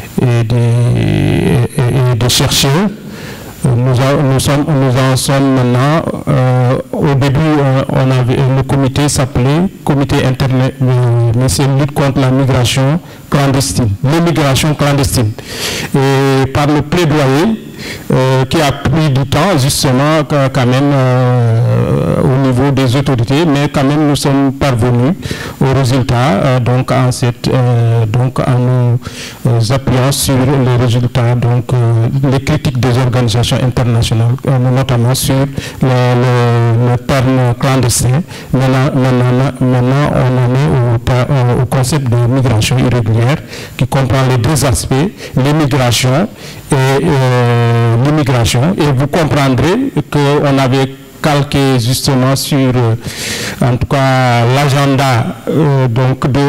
des chercheurs. Nous en sommes maintenant, au début le comité s'appelait Comité international lutte contre la migration clandestine, l'immigration clandestine. Et par le plaidoyer qui a pris du temps justement quand même au niveau des autorités, mais quand même nous sommes parvenus au résultat donc en nous appuyant sur les résultats, donc les critiques des organisations internationales, notamment sur le terme clandestin. Maintenant on en est au concept de migration irrégulière qui comprend les deux aspects, l'immigration et l'immigration, et vous comprendrez qu'on avait calqué justement sur en tout cas l'agenda donc de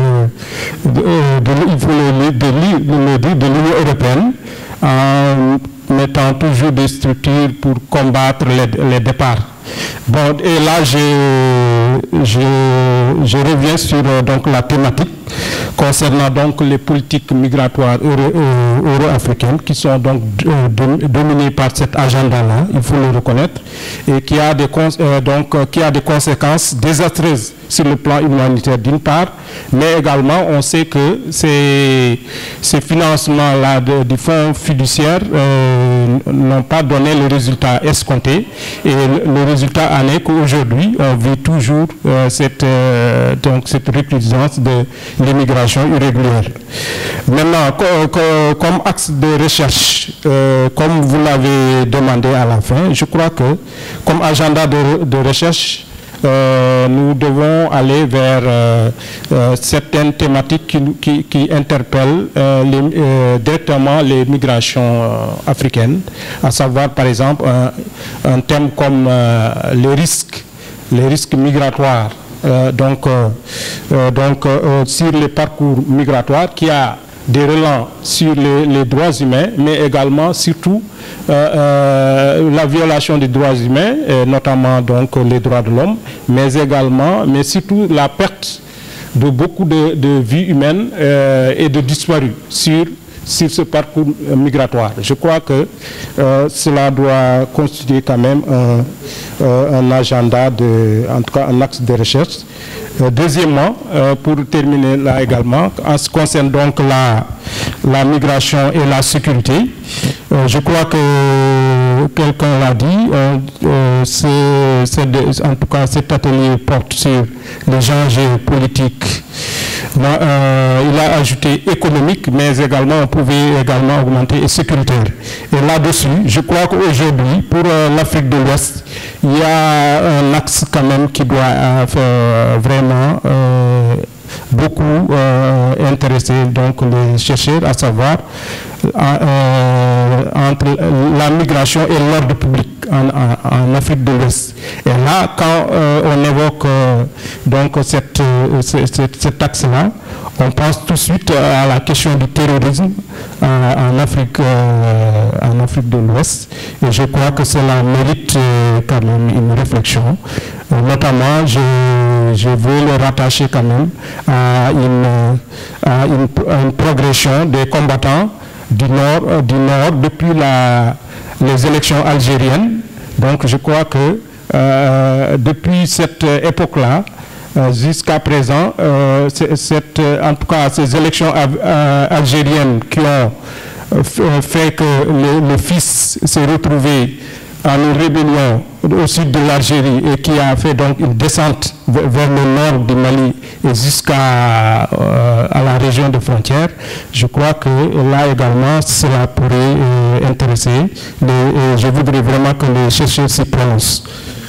l'Union européenne en mettant toujours des structures pour combattre les départs. Bon, et là je reviens sur donc la thématique concernant donc les politiques migratoires euro-africaines qui sont donc dominées par cet agenda-là, il faut le reconnaître, et qui a des conséquences désastreuses sur le plan humanitaire d'une part, mais également on sait que ces financements-là du fonds fiduciaire n'ont pas donné le résultat escompté, et le résultat en est qu'aujourd'hui on vit toujours cette recrudescence de l'immigration irrégulière. Maintenant, comme axe de recherche, comme vous l'avez demandé à la fin, je crois que comme agenda de recherche, nous devons aller vers certaines thématiques qui interpellent directement les migrations africaines, à savoir par exemple un thème comme les risques migratoires, sur les parcours migratoires, qui a des relents sur les droits humains, mais également surtout la violation des droits humains, notamment donc les droits de l'homme, mais surtout la perte de beaucoup de vies humaines et de disparus sur ce parcours migratoire. Je crois que cela doit constituer quand même un agenda, en tout cas un axe de recherche. Deuxièmement, pour terminer là également, en ce qui concerne donc la migration et la sécurité, je crois que quelqu'un l'a dit, en tout cas cet atelier porte sur les enjeux politiques. Il a ajouté économique, mais également on pouvait également augmenter et sécuritaire. Et là-dessus, je crois qu'aujourd'hui, pour l'Afrique de l'Ouest, il y a un axe quand même qui doit vraiment beaucoup intéresser donc les chercheurs, à savoir entre la migration et l'ordre public en Afrique de l'Ouest. Et là, quand on évoque donc cet axe-là, on pense tout de suite à la question du terrorisme en Afrique de l'Ouest. Et je crois que cela mérite quand même une réflexion. Notamment, je veux le rattacher quand même à une progression des combattants du Nord depuis les élections algériennes. Donc je crois que depuis cette époque-là, jusqu'à présent, en tout cas ces élections algériennes qui ont fait que le fils s'est retrouvé en une rébellion au sud de l'Algérie et qui a fait donc une descente vers le nord du Mali et jusqu'à la région de frontières. Je crois que là également cela pourrait intéresser. Je voudrais vraiment que les chercheurs s'y prononcent.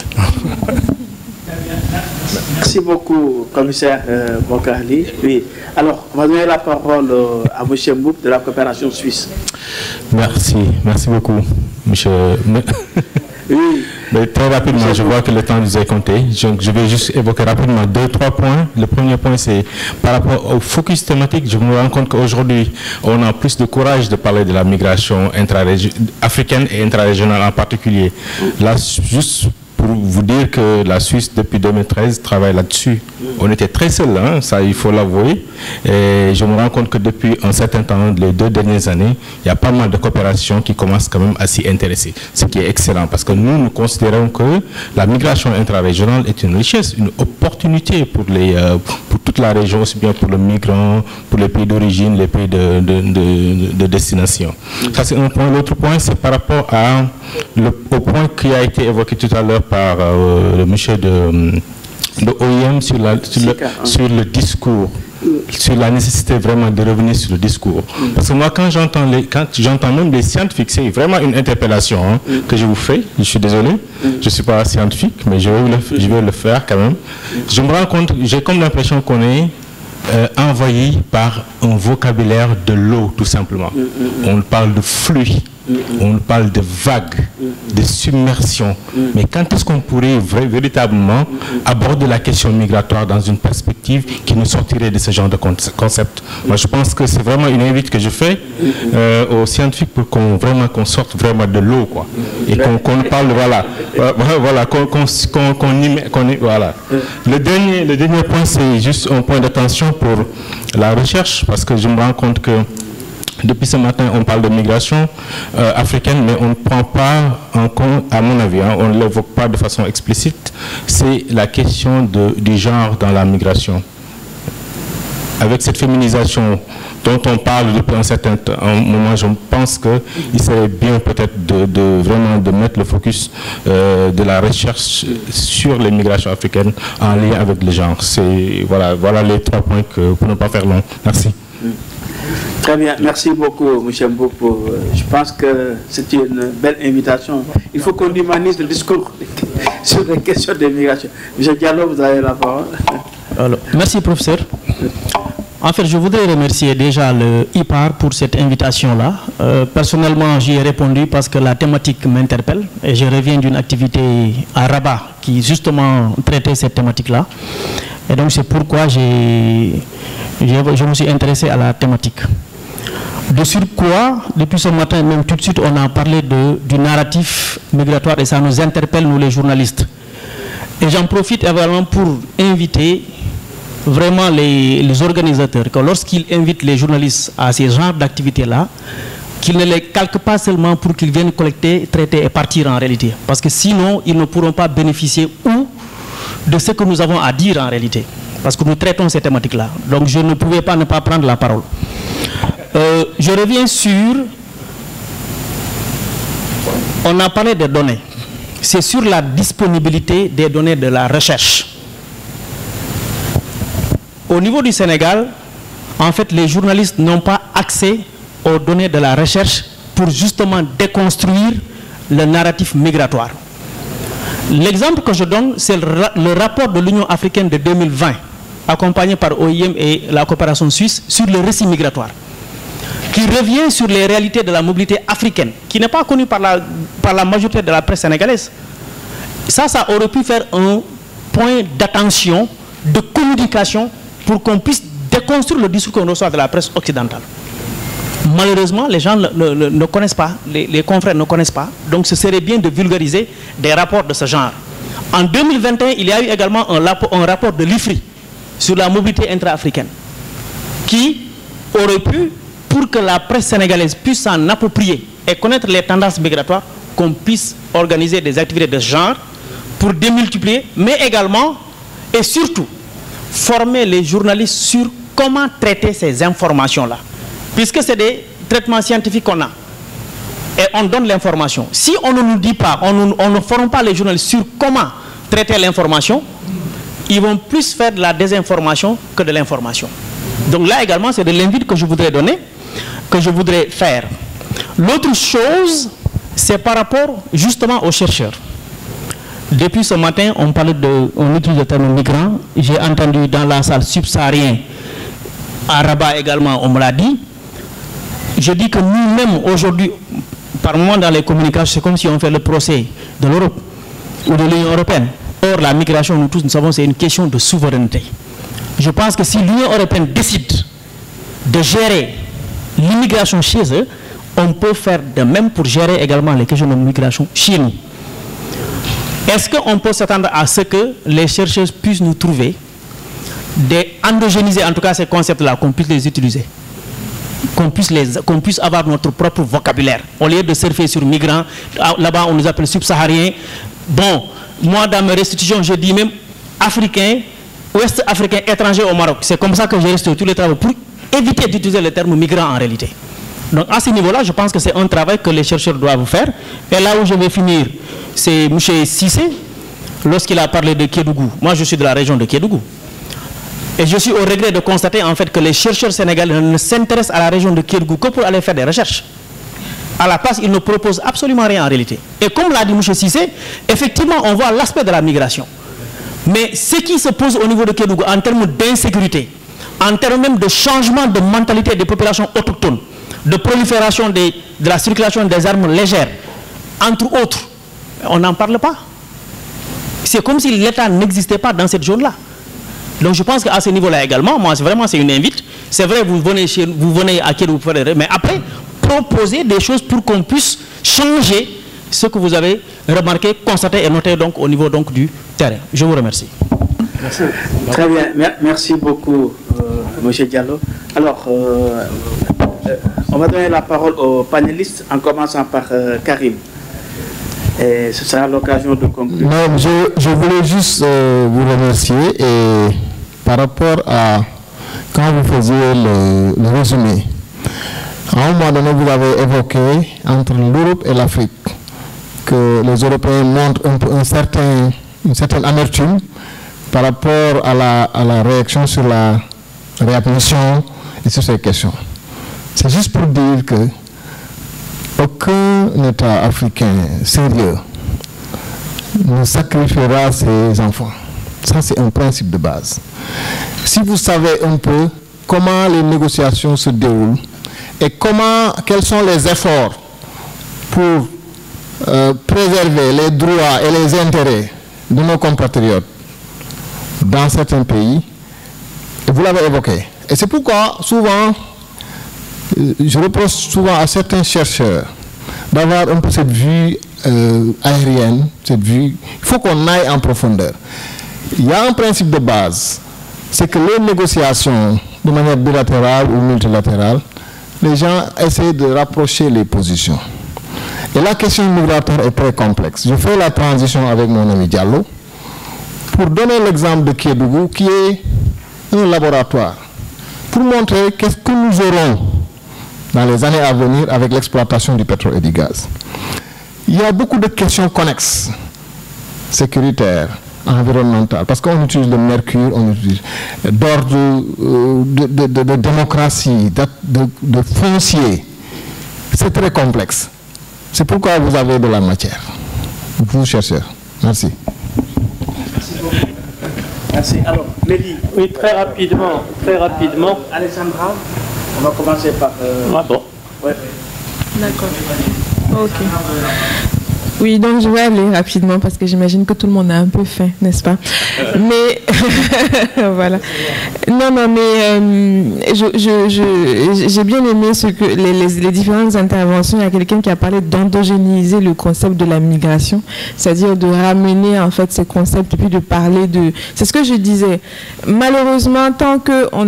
Merci beaucoup, commissaire Bokarli. Oui. Alors, on va donner la parole à M. Mboup de la coopération suisse. Merci beaucoup, monsieur. Oui. Mais très rapidement, je vois que le temps nous est compté. Je vais juste évoquer rapidement 2-3 points. Le premier point, c'est par rapport au focus thématique. Je me rends compte qu'aujourd'hui, on a plus de courage de parler de la migration africaine et intra-régionale en particulier. Là, juste pour vous dire que la Suisse, depuis 2013, travaille là-dessus. On était très seuls, hein, ça il faut l'avouer. Et je me rends compte que depuis un certain temps, les 2 dernières années, il y a pas mal de coopérations qui commencent quand même à s'y intéresser. Ce qui est excellent, parce que nous considérons que la migration intra-régionale est une richesse, une opportunité pour toute la région, aussi bien pour le migrant, pour les pays d'origine, les pays de destination. Ça c'est un point. L'autre point, c'est par rapport au point qui a été évoqué tout à l'heure par le monsieur de OIM sur le discours, sur la nécessité vraiment de revenir sur le discours. Parce que moi, quand j'entends même les scientifiques, c'est vraiment une interpellation que je vous fais. Je suis désolé, je ne suis pas scientifique, mais je vais le faire quand même. Je me rends compte, j'ai comme l'impression qu'on est envahi par un vocabulaire de l'eau, tout simplement. On parle de flux. On parle de vagues, de submersion. Mais quand est-ce qu'on pourrait véritablement aborder la question migratoire dans une perspective qui nous sortirait de ce genre de concept? Moi, je pense que c'est vraiment une invite que je fais aux scientifiques pour qu'on sorte vraiment de l'eau, quoi. Et qu'on parle, voilà. Voilà. Le dernier point, c'est juste un point d'attention pour la recherche, parce que je me rends compte que depuis ce matin, on parle de migration africaine, mais on ne prend pas en compte, à mon avis, on ne l'évoque pas de façon explicite, c'est la question du genre dans la migration. Avec cette féminisation dont on parle depuis un certain moment, je pense qu'il serait bien peut-être vraiment de mettre le focus de la recherche sur les migrations africaines en lien avec le genre. Voilà les 3 points pour ne pas faire long. Merci. Très bien, merci beaucoup, M. Mboupo. Je pense que c'est une belle invitation. Il faut qu'on humanise le discours sur les questions de migration. M. Diallo, vous avez la parole. Alors, merci, professeur. En fait, je voudrais remercier déjà le IPAR pour cette invitation-là. Personnellement, j'y ai répondu parce que la thématique m'interpelle et je reviens d'une activité à Rabat qui justement traitait cette thématique-là. Et donc, c'est pourquoi je me suis intéressé à la thématique. De surcroît, depuis ce matin, même tout de suite, on a parlé du narratif migratoire et ça nous interpelle, nous les journalistes. Et j'en profite également pour inviter vraiment les organisateurs, que lorsqu'ils invitent les journalistes à ces genres d'activités-là, qu'ils ne les calquent pas seulement pour qu'ils viennent collecter, traiter et partir en réalité. Parce que sinon, ils ne pourront pas bénéficier de ce que nous avons à dire en réalité. Parce que nous traitons ces thématiques-là. Donc je ne pouvais pas ne pas prendre la parole. Je reviens sur... On a parlé des données. C'est sur la disponibilité des données de la recherche. Au niveau du Sénégal, en fait, les journalistes n'ont pas accès aux données de la recherche pour justement déconstruire le narratif migratoire. L'exemple que je donne, c'est le rapport de l'Union africaine de 2020, accompagné par OIM et la coopération suisse, sur le récit migratoire, qui revient sur les réalités de la mobilité africaine, qui n'est pas connue par la majorité de la presse sénégalaise. Ça aurait pu faire un point d'attention, de communication, pour qu'on puisse déconstruire le discours qu'on reçoit de la presse occidentale. Malheureusement, les gens ne connaissent pas, les confrères ne connaissent pas, donc ce serait bien de vulgariser des rapports de ce genre. En 2021, il y a eu également un rapport de l'IFRI sur la mobilité intra-africaine, qui aurait pu, pour que la presse sénégalaise puisse s'en approprier et connaître les tendances migratoires, qu'on puisse organiser des activités de ce genre pour démultiplier, mais également et surtout former les journalistes sur comment traiter ces informations-là. Puisque c'est des traitements scientifiques qu'on a. Et on donne l'information. Si on ne nous dit pas, on ne forme pas les journalistes sur comment traiter l'information, ils vont plus faire de la désinformation que de l'information. Donc là également, c'est de l'invite que je voudrais donner, que je voudrais faire. L'autre chose, c'est par rapport justement aux chercheurs. Depuis ce matin, on utilise le terme migrant. J'ai entendu dans la salle subsaharienne, à Rabat également, on me l'a dit. Je dis que nous-mêmes, aujourd'hui, par moment dans les communications, c'est comme si on fait le procès de l'Europe ou de l'Union européenne. Or, la migration, nous tous, nous savons, c'est une question de souveraineté. Je pense que si l'Union européenne décide de gérer l'immigration chez eux, on peut faire de même pour gérer également les questions de migration chez nous. Est-ce qu'on peut s'attendre à ce que les chercheurs puissent nous trouver, endogéniser en tout cas ces concepts-là, qu'on puisse les utiliser, qu'on puisse avoir notre propre vocabulaire, au lieu de surfer sur migrants, là-bas on nous appelle subsahariens. Bon, moi dans mes restitutions, je dis même africains, ouest-africains, étrangers au Maroc. C'est comme ça que j'ai resté tous les travaux, pour éviter d'utiliser le terme migrant en réalité. Donc à ce niveau-là, je pense que c'est un travail que les chercheurs doivent faire. Et là où je vais finir, c'est M. Cissé, lorsqu'il a parlé de Kédougou. Moi, je suis de la région de Kédougou. Et je suis au regret de constater en fait que les chercheurs sénégalais ne s'intéressent à la région de Kédougou que pour aller faire des recherches. À la place, ils ne proposent absolument rien en réalité. Et comme l'a dit M. Cissé, effectivement, on voit l'aspect de la migration. Mais ce qui se pose au niveau de Kédougou en termes d'insécurité, en termes même de changement de mentalité des populations autochtones, de prolifération de la circulation des armes légères, entre autres, on n'en parle pas. C'est comme si l'État n'existait pas dans cette zone-là. Donc je pense qu'à ce niveau-là également, moi vraiment c'est une invite. C'est vrai, vous venez à Kédougou, mais après, proposer des choses pour qu'on puisse changer ce que vous avez remarqué, constaté et noté donc, au niveau donc, du terrain. Je vous remercie. Merci. Très bien, merci beaucoup M. Diallo. Alors, on va donner la parole aux panélistes en commençant par Karim. Et ce sera l'occasion de conclure. Non, je voulais juste vous remercier et par rapport à quand vous faisiez le résumé. À un moment donné, vous avez évoqué entre l'Europe et l'Afrique que les Européens montrent une certaine amertume par rapport à la réaction sur la réadmission et sur ces questions. C'est juste pour dire que aucun État africain sérieux ne sacrifiera ses enfants. Ça, c'est un principe de base. Si vous savez un peu comment les négociations se déroulent et quels sont les efforts pour préserver les droits et les intérêts de nos compatriotes dans certains pays, vous l'avez évoqué. Et c'est pourquoi, souvent, je reproche souvent à certains chercheurs d'avoir un peu cette vue aérienne, cette vue. Il faut qu'on aille en profondeur. Il y a un principe de base, c'est que les négociations de manière bilatérale ou multilatérale, les gens essaient de rapprocher les positions. Et la question migratoire est très complexe. Je fais la transition avec mon ami Diallo pour donner l'exemple de Kédougou, qui est un laboratoire, pour montrer qu'est-ce que nous aurons dans les années à venir avec l'exploitation du pétrole et du gaz. Il y a beaucoup de questions connexes, sécuritaires, environnementales, parce qu'on utilise le mercure, on utilise d'ordre de démocratie, de foncier. C'est très complexe. C'est pourquoi vous avez de la matière. Vous cherchez. Merci. Merci beaucoup. Merci. Alors, Mehdi. Oui, très rapidement. Alessandra, on va commencer par... Ah bon. Ouais. D'accord. Ok. Oui, donc je vais aller rapidement parce que j'imagine que tout le monde a un peu faim, n'est-ce pas? Mais voilà. Non, mais j'ai bien aimé ce que les différentes interventions. Il y a quelqu'un qui a parlé d'endogéniser le concept de la migration, c'est-à-dire de ramener en fait ces concepts et puis de parler de... C'est ce que je disais. Malheureusement, tant qu'on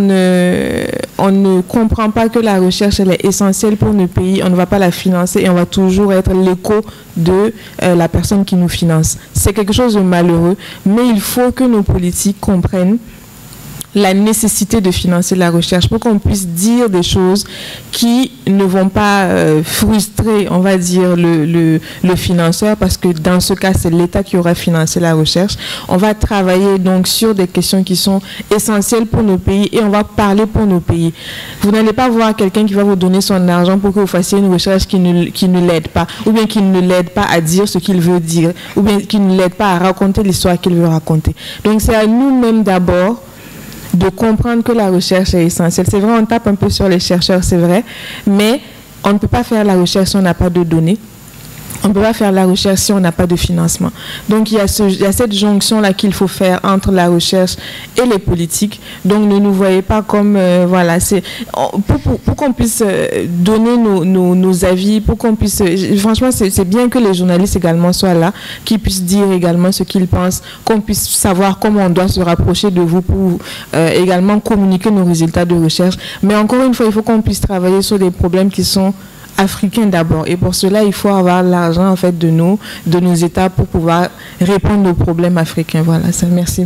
ne comprend pas que la recherche elle est essentielle pour nos pays, on ne va pas la financer et on va toujours être l'écho de la personne qui nous finance. C'est quelque chose de malheureux, mais il faut que nos politiques comprennent la nécessité de financer la recherche pour qu'on puisse dire des choses qui ne vont pas frustrer, on va dire, le financeur, parce que dans ce cas, c'est l'État qui aura financé la recherche. On va travailler donc sur des questions qui sont essentielles pour nos pays et on va parler pour nos pays. Vous n'allez pas voir quelqu'un qui va vous donner son argent pour que vous fassiez une recherche qui ne l'aide pas, ou bien qui ne l'aide pas à dire ce qu'il veut dire, ou bien qui ne l'aide pas à raconter l'histoire qu'il veut raconter. Donc c'est à nous-mêmes d'abord de comprendre que la recherche est essentielle. C'est vrai, on tape un peu sur les chercheurs, c'est vrai, mais on ne peut pas faire la recherche si on n'a pas de données. On ne peut pas faire la recherche si on n'a pas de financement. Donc il y a cette jonction-là qu'il faut faire entre la recherche et les politiques. Donc ne nous voyez pas comme... voilà, pour qu'on puisse donner nos avis, pour qu'on puisse... franchement, c'est bien que les journalistes également soient là, qu'ils puissent dire également ce qu'ils pensent, qu'on puisse savoir comment on doit se rapprocher de vous pour également communiquer nos résultats de recherche. Mais encore une fois, il faut qu'on puisse travailler sur des problèmes qui sont africains d'abord, et pour cela il faut avoir l'argent en fait de nos États pour pouvoir répondre aux problèmes africains. Voilà, ça. Merci.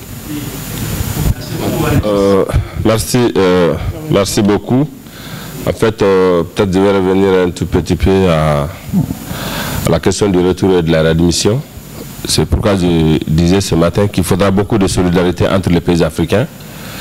Merci beaucoup. En fait, peut-être je vais revenir un tout petit peu à la question du retour et de la réadmission. C'est pourquoi je disais ce matin qu'il faudra beaucoup de solidarité entre les pays africains.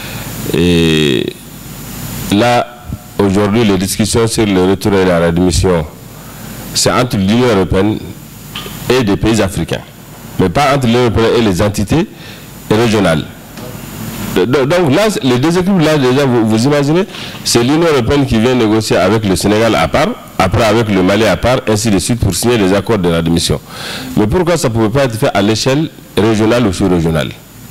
Et là, aujourd'hui, les discussions sur le retour et la réadmission, c'est entre l'Union européenne et des pays africains, mais pas entre l'Union européenne et les entités régionales. Donc là, les deux équipes, là, déjà, vous imaginez, c'est l'Union européenne qui vient négocier avec le Sénégal à part, après avec le Mali à part, ainsi de suite, pour signer les accords de réadmission. Mais pourquoi ça ne pouvait pas être fait à l'échelle régionale ou sous-régionale?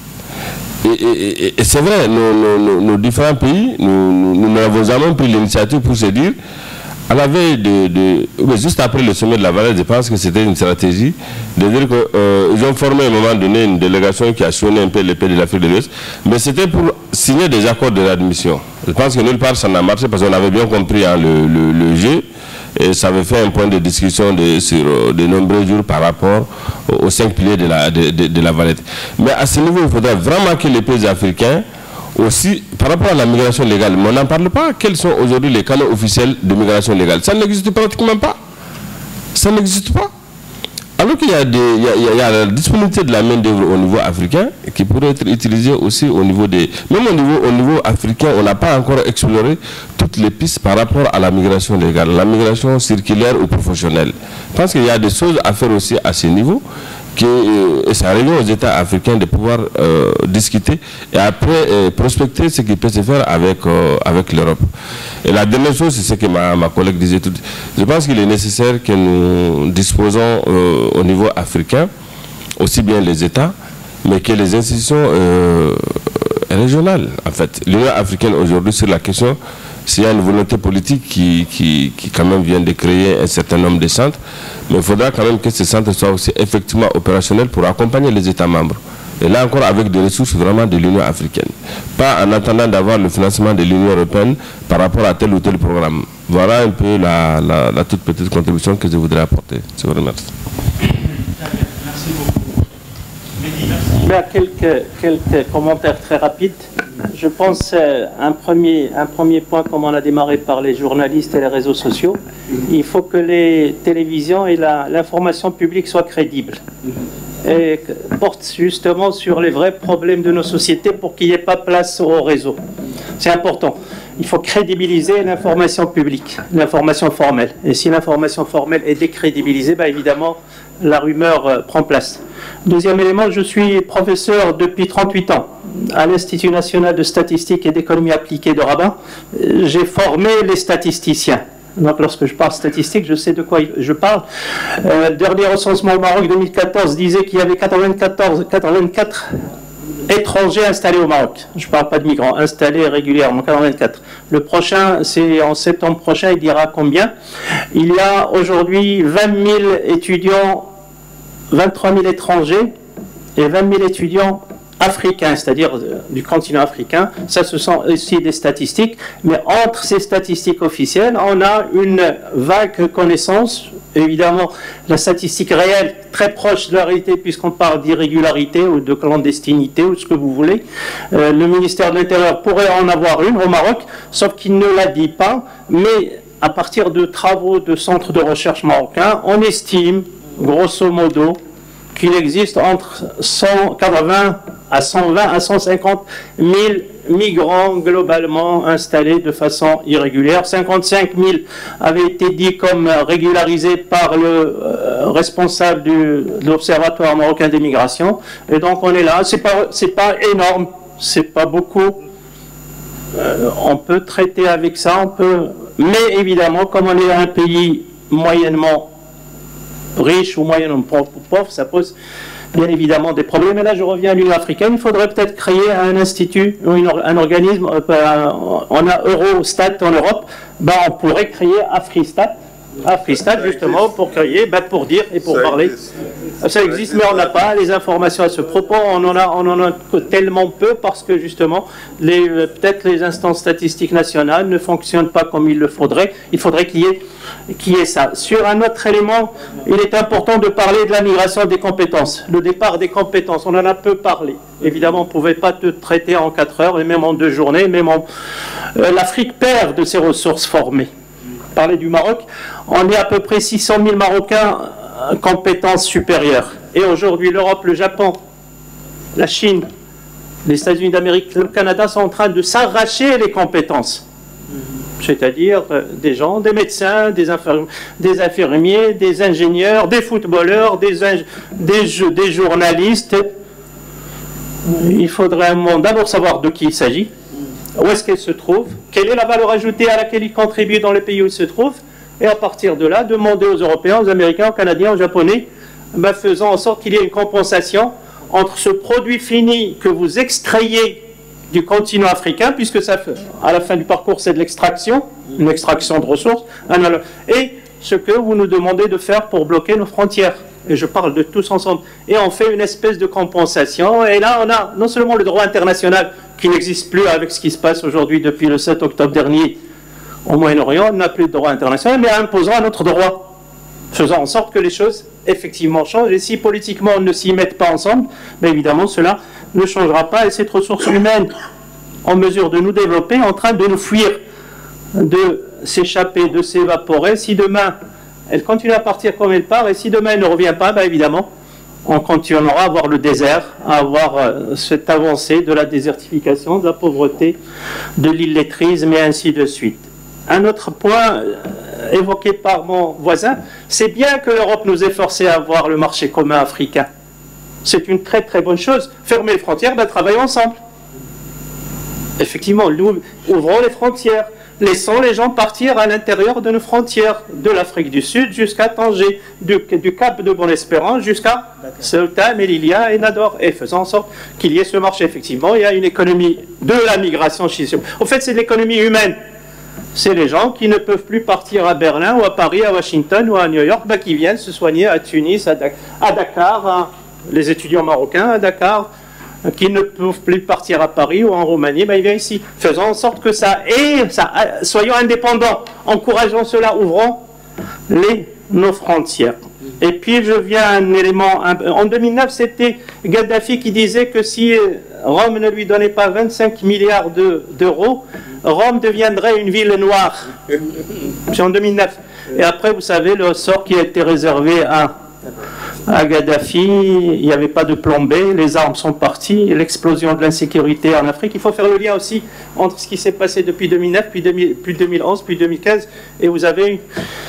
Et c'est vrai, nos différents pays, nous avons jamais pris l'initiative pour se dire, à la veille juste après le sommet de la Valette, je pense que c'était une stratégie de dire qu'ils ont formé à un moment donné une délégation qui a sonné un peu les pays de l'Afrique de l'Ouest, mais c'était pour signer des accords de réadmission. Je pense que nulle part ça n'a marché parce qu'on avait bien compris hein, le jeu. Et ça avait fait un point de discussion sur de nombreux jours par rapport aux 5 piliers de la Valette. Mais à ce niveau, il faudrait vraiment que les pays africains, aussi, par rapport à la migration légale, mais on n'en parle pas. Quels sont aujourd'hui les canaux officiels de migration légale? Ça n'existe pratiquement pas. Ça n'existe pas. Alors qu'il y a la disponibilité de la main-d'œuvre au niveau africain qui pourrait être utilisée aussi au niveau des... Même au niveau africain, on n'a pas encore exploré toutes les pistes par rapport à la migration légale, la migration circulaire ou professionnelle. Je pense qu'il y a des choses à faire aussi à ce niveau et ça revient aux États africains de pouvoir discuter et après prospecter ce qui peut se faire avec l'Europe. Et la dernière chose, c'est ce que ma collègue disait tout. Je pense qu'il est nécessaire que nous disposons au niveau africain, aussi bien les États, mais que les institutions régionales. En fait, l'Union africaine aujourd'hui sur la question, s'il y a une volonté politique qui quand même vient de créer un certain nombre de centres, mais il faudra quand même que ces centres soient aussi effectivement opérationnels pour accompagner les États membres. Et là encore avec des ressources vraiment de l'Union africaine. Pas en attendant d'avoir le financement de l'Union européenne par rapport à tel ou tel programme. Voilà un peu la toute petite contribution que je voudrais apporter. Je vous remercie. Merci beaucoup. Là, quelques commentaires très rapides. Je pense un premier point, comme on a démarré par les journalistes et les réseaux sociaux, il faut que les télévisions et l'information publique soient crédibles et portent justement sur les vrais problèmes de nos sociétés pour qu'il n'y ait pas place au réseau. C'est important. Il faut crédibiliser l'information publique, l'information formelle. Et si l'information formelle est décrédibilisée, ben évidemment, la rumeur prend place. Deuxième élément, je suis professeur depuis 38 ans à l'Institut national de statistique et d'économie appliquée de Rabat. J'ai formé les statisticiens. Donc lorsque je parle statistique, je sais de quoi je parle. Le dernier recensement au Maroc 2014 disait qu'il y avait 84 étrangers installés au Maroc. Je ne parle pas de migrants, installés régulièrement, 84. Le prochain, c'est en septembre prochain, il dira combien. Il y a aujourd'hui 20 000 étudiants, 23 000 étrangers et 20 000 étudiants africains, c'est-à-dire du continent africain. Ça, ce sont aussi des statistiques, mais entre ces statistiques officielles, on a une vague connaissance. Évidemment, la statistique réelle, très proche de la réalité, puisqu'on parle d'irrégularité ou de clandestinité, ou ce que vous voulez. Le ministère de l'Intérieur pourrait en avoir une au Maroc, sauf qu'il ne la dit pas, mais à partir de travaux de centres de recherche marocains, on estime, grosso modo, qu'il existe entre 180 à 120 à 150 000 migrants globalement installés de façon irrégulière. 55 000 avaient été dit comme régularisés par le responsable de l'Observatoire marocain des migrations. Et donc on est là. C'est pas énorme, c'est pas beaucoup. On peut traiter avec ça, on peut Mais évidemment, comme on est un pays moyennement riche ou moyennement pauvre, ça pose bien évidemment des problèmes. Et là, je reviens à l'Union africaine. Il faudrait peut-être créer un institut ou un organisme. On a Eurostat en Europe. On pourrait créer Afristat. Afristat, justement, pour créer, pour dire et pour parler. Ça existe, mais on n'a pas les informations à ce propos. On en a tellement peu parce que, justement, peut-être les instances statistiques nationales ne fonctionnent pas comme il le faudrait. Il faudrait qu'il y ait ça. Sur un autre élément, il est important de parler de la migration des compétences. Le départ des compétences, on en a peu parlé. Évidemment, on ne pouvait pas tout traiter en 4 heures, et même en 2 journées. L'Afrique perd de ses ressources formées. Parler du Maroc, on est à peu près 600 000 Marocains compétences supérieures. Et aujourd'hui, l'Europe, le Japon, la Chine, les États-Unis d'Amérique, le Canada sont en train de s'arracher les compétences. C'est-à-dire des gens, des médecins, des infirmiers, des ingénieurs, des footballeurs, des journalistes. Il faudrait un moment d'abord savoir de qui il s'agit. Où est-ce qu'elle se trouve? Quelle est la valeur ajoutée à laquelle ils contribuent dans les pays où ils se trouvent? Et à partir de là, demander aux Européens, aux Américains, aux Canadiens, aux Japonais, faisant en sorte qu'il y ait une compensation entre ce produit fini que vous extrayez du continent africain, puisque ça fait, à la fin du parcours, c'est de l'extraction, une extraction de ressources, et ce que vous nous demandez de faire pour bloquer nos frontières. Et je parle de tous ensemble. Et on fait une espèce de compensation. Et là, on a non seulement le droit international qui n'existe plus avec ce qui se passe aujourd'hui depuis le 7 octobre dernier au Moyen-Orient, on n'a plus de droit international, mais imposant un autre droit, faisant en sorte que les choses effectivement changent. Et si politiquement on ne s'y met pas ensemble, évidemment cela ne changera pas. Et cette ressource humaine en mesure de nous développer, en train de nous fuir, de s'échapper, de s'évaporer, si demain elle continue à partir comme elle part, et si demain elle ne revient pas, évidemment, on continuera à avoir le désert, à avoir cette avancée de la désertification, de la pauvreté, de l'illettrisme, et ainsi de suite. Un autre point évoqué par mon voisin, c'est bien que l'Europe nous ait forcé à avoir le marché commun africain. C'est une très très bonne chose. Fermer les frontières, travaillons ensemble. Effectivement, nous ouvrons les frontières. Laissons les gens partir à l'intérieur de nos frontières, de l'Afrique du Sud jusqu'à Tanger, du Cap de Bonne-Espérance jusqu'à Ceuta, Melilla et Nador, et faisant en sorte qu'il y ait ce marché. Effectivement, il y a une économie de la migration. En fait, c'est l'économie humaine. C'est les gens qui ne peuvent plus partir à Berlin ou à Paris, à Washington ou à New York, qui viennent se soigner à Tunis, à Dakar, les étudiants marocains à Dakar, qui ne peuvent plus partir à Paris ou en Roumanie, ils viennent ici. Faisons en sorte que soyons indépendants, encourageons cela, ouvrons nos frontières. Et puis je viens à un élément, en 2009 c'était Gaddafi qui disait que si Rome ne lui donnait pas 25 milliards d'euros, Rome deviendrait une ville noire. C'est en 2009. Et après vous savez le sort qui a été réservé à Gaddafi, il n'y avait pas de plan B, les armes sont parties, l'explosion de l'insécurité en Afrique. Il faut faire le lien aussi entre ce qui s'est passé depuis 2009, puis 2011, puis 2015, et vous avez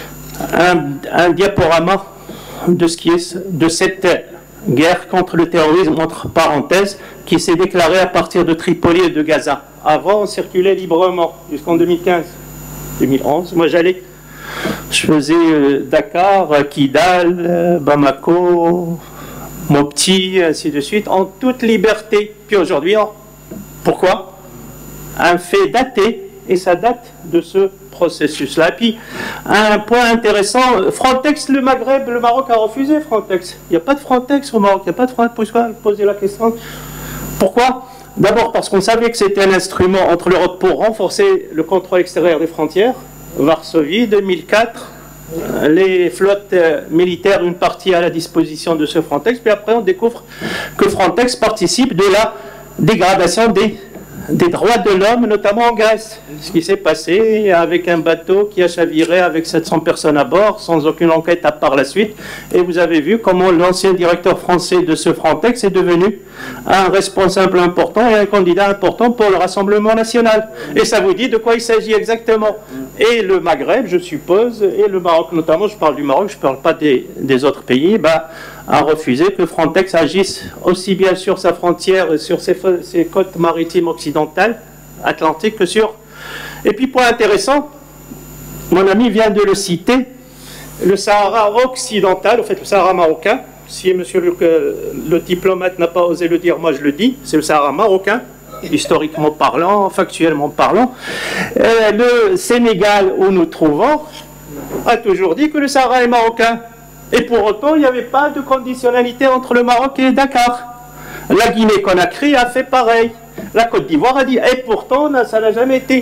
un diaporama de cette guerre contre le terrorisme, entre parenthèses, qui s'est déclarée à partir de Tripoli et de Gaza. Avant, on circulait librement jusqu'en 2015, 2011. Moi, je faisais Dakar, Kidal, Bamako, Mopti, ainsi de suite, en toute liberté. Puis aujourd'hui, pourquoi? Un fait daté, et ça date de ce processus-là. Puis, un point intéressant, Frontex, le Maghreb, le Maroc a refusé Frontex. Il n'y a pas de Frontex au Maroc, il n'y a pas de Frontex. Pourquoi poser la question? Pourquoi? D'abord parce qu'on savait que c'était un instrument entre l'Europe pour renforcer le contrôle extérieur des frontières. Varsovie, 2004, les flottes militaires, une partie à la disposition de ce Frontex, puis après on découvre que Frontex participe de la dégradation des droits de l'homme, notamment en Grèce. Ce qui s'est passé avec un bateau qui a chaviré avec 700 personnes à bord, sans aucune enquête à part la suite. Et vous avez vu comment l'ancien directeur français de ce Frontex est devenu un responsable important et un candidat important pour le Rassemblement national. Et ça vous dit de quoi il s'agit exactement. Et le Maghreb, je suppose, et le Maroc notamment, je parle du Maroc, je ne parle pas des autres pays, a refusé que Frontex agisse aussi bien sur sa frontière et sur ses côtes maritimes occidentales, atlantiques, que sur... Et puis, point intéressant, mon ami vient de le citer, le Sahara occidental, en fait le Sahara marocain, si monsieur le diplomate n'a pas osé le dire, moi je le dis, c'est le Sahara marocain, historiquement parlant, factuellement parlant. Le Sénégal où nous trouvons a toujours dit que le Sahara est marocain. Et pour autant, il n'y avait pas de conditionnalité entre le Maroc et Dakar. La Guinée-Conakry a fait pareil. La Côte d'Ivoire a dit, et pourtant, ça n'a jamais été.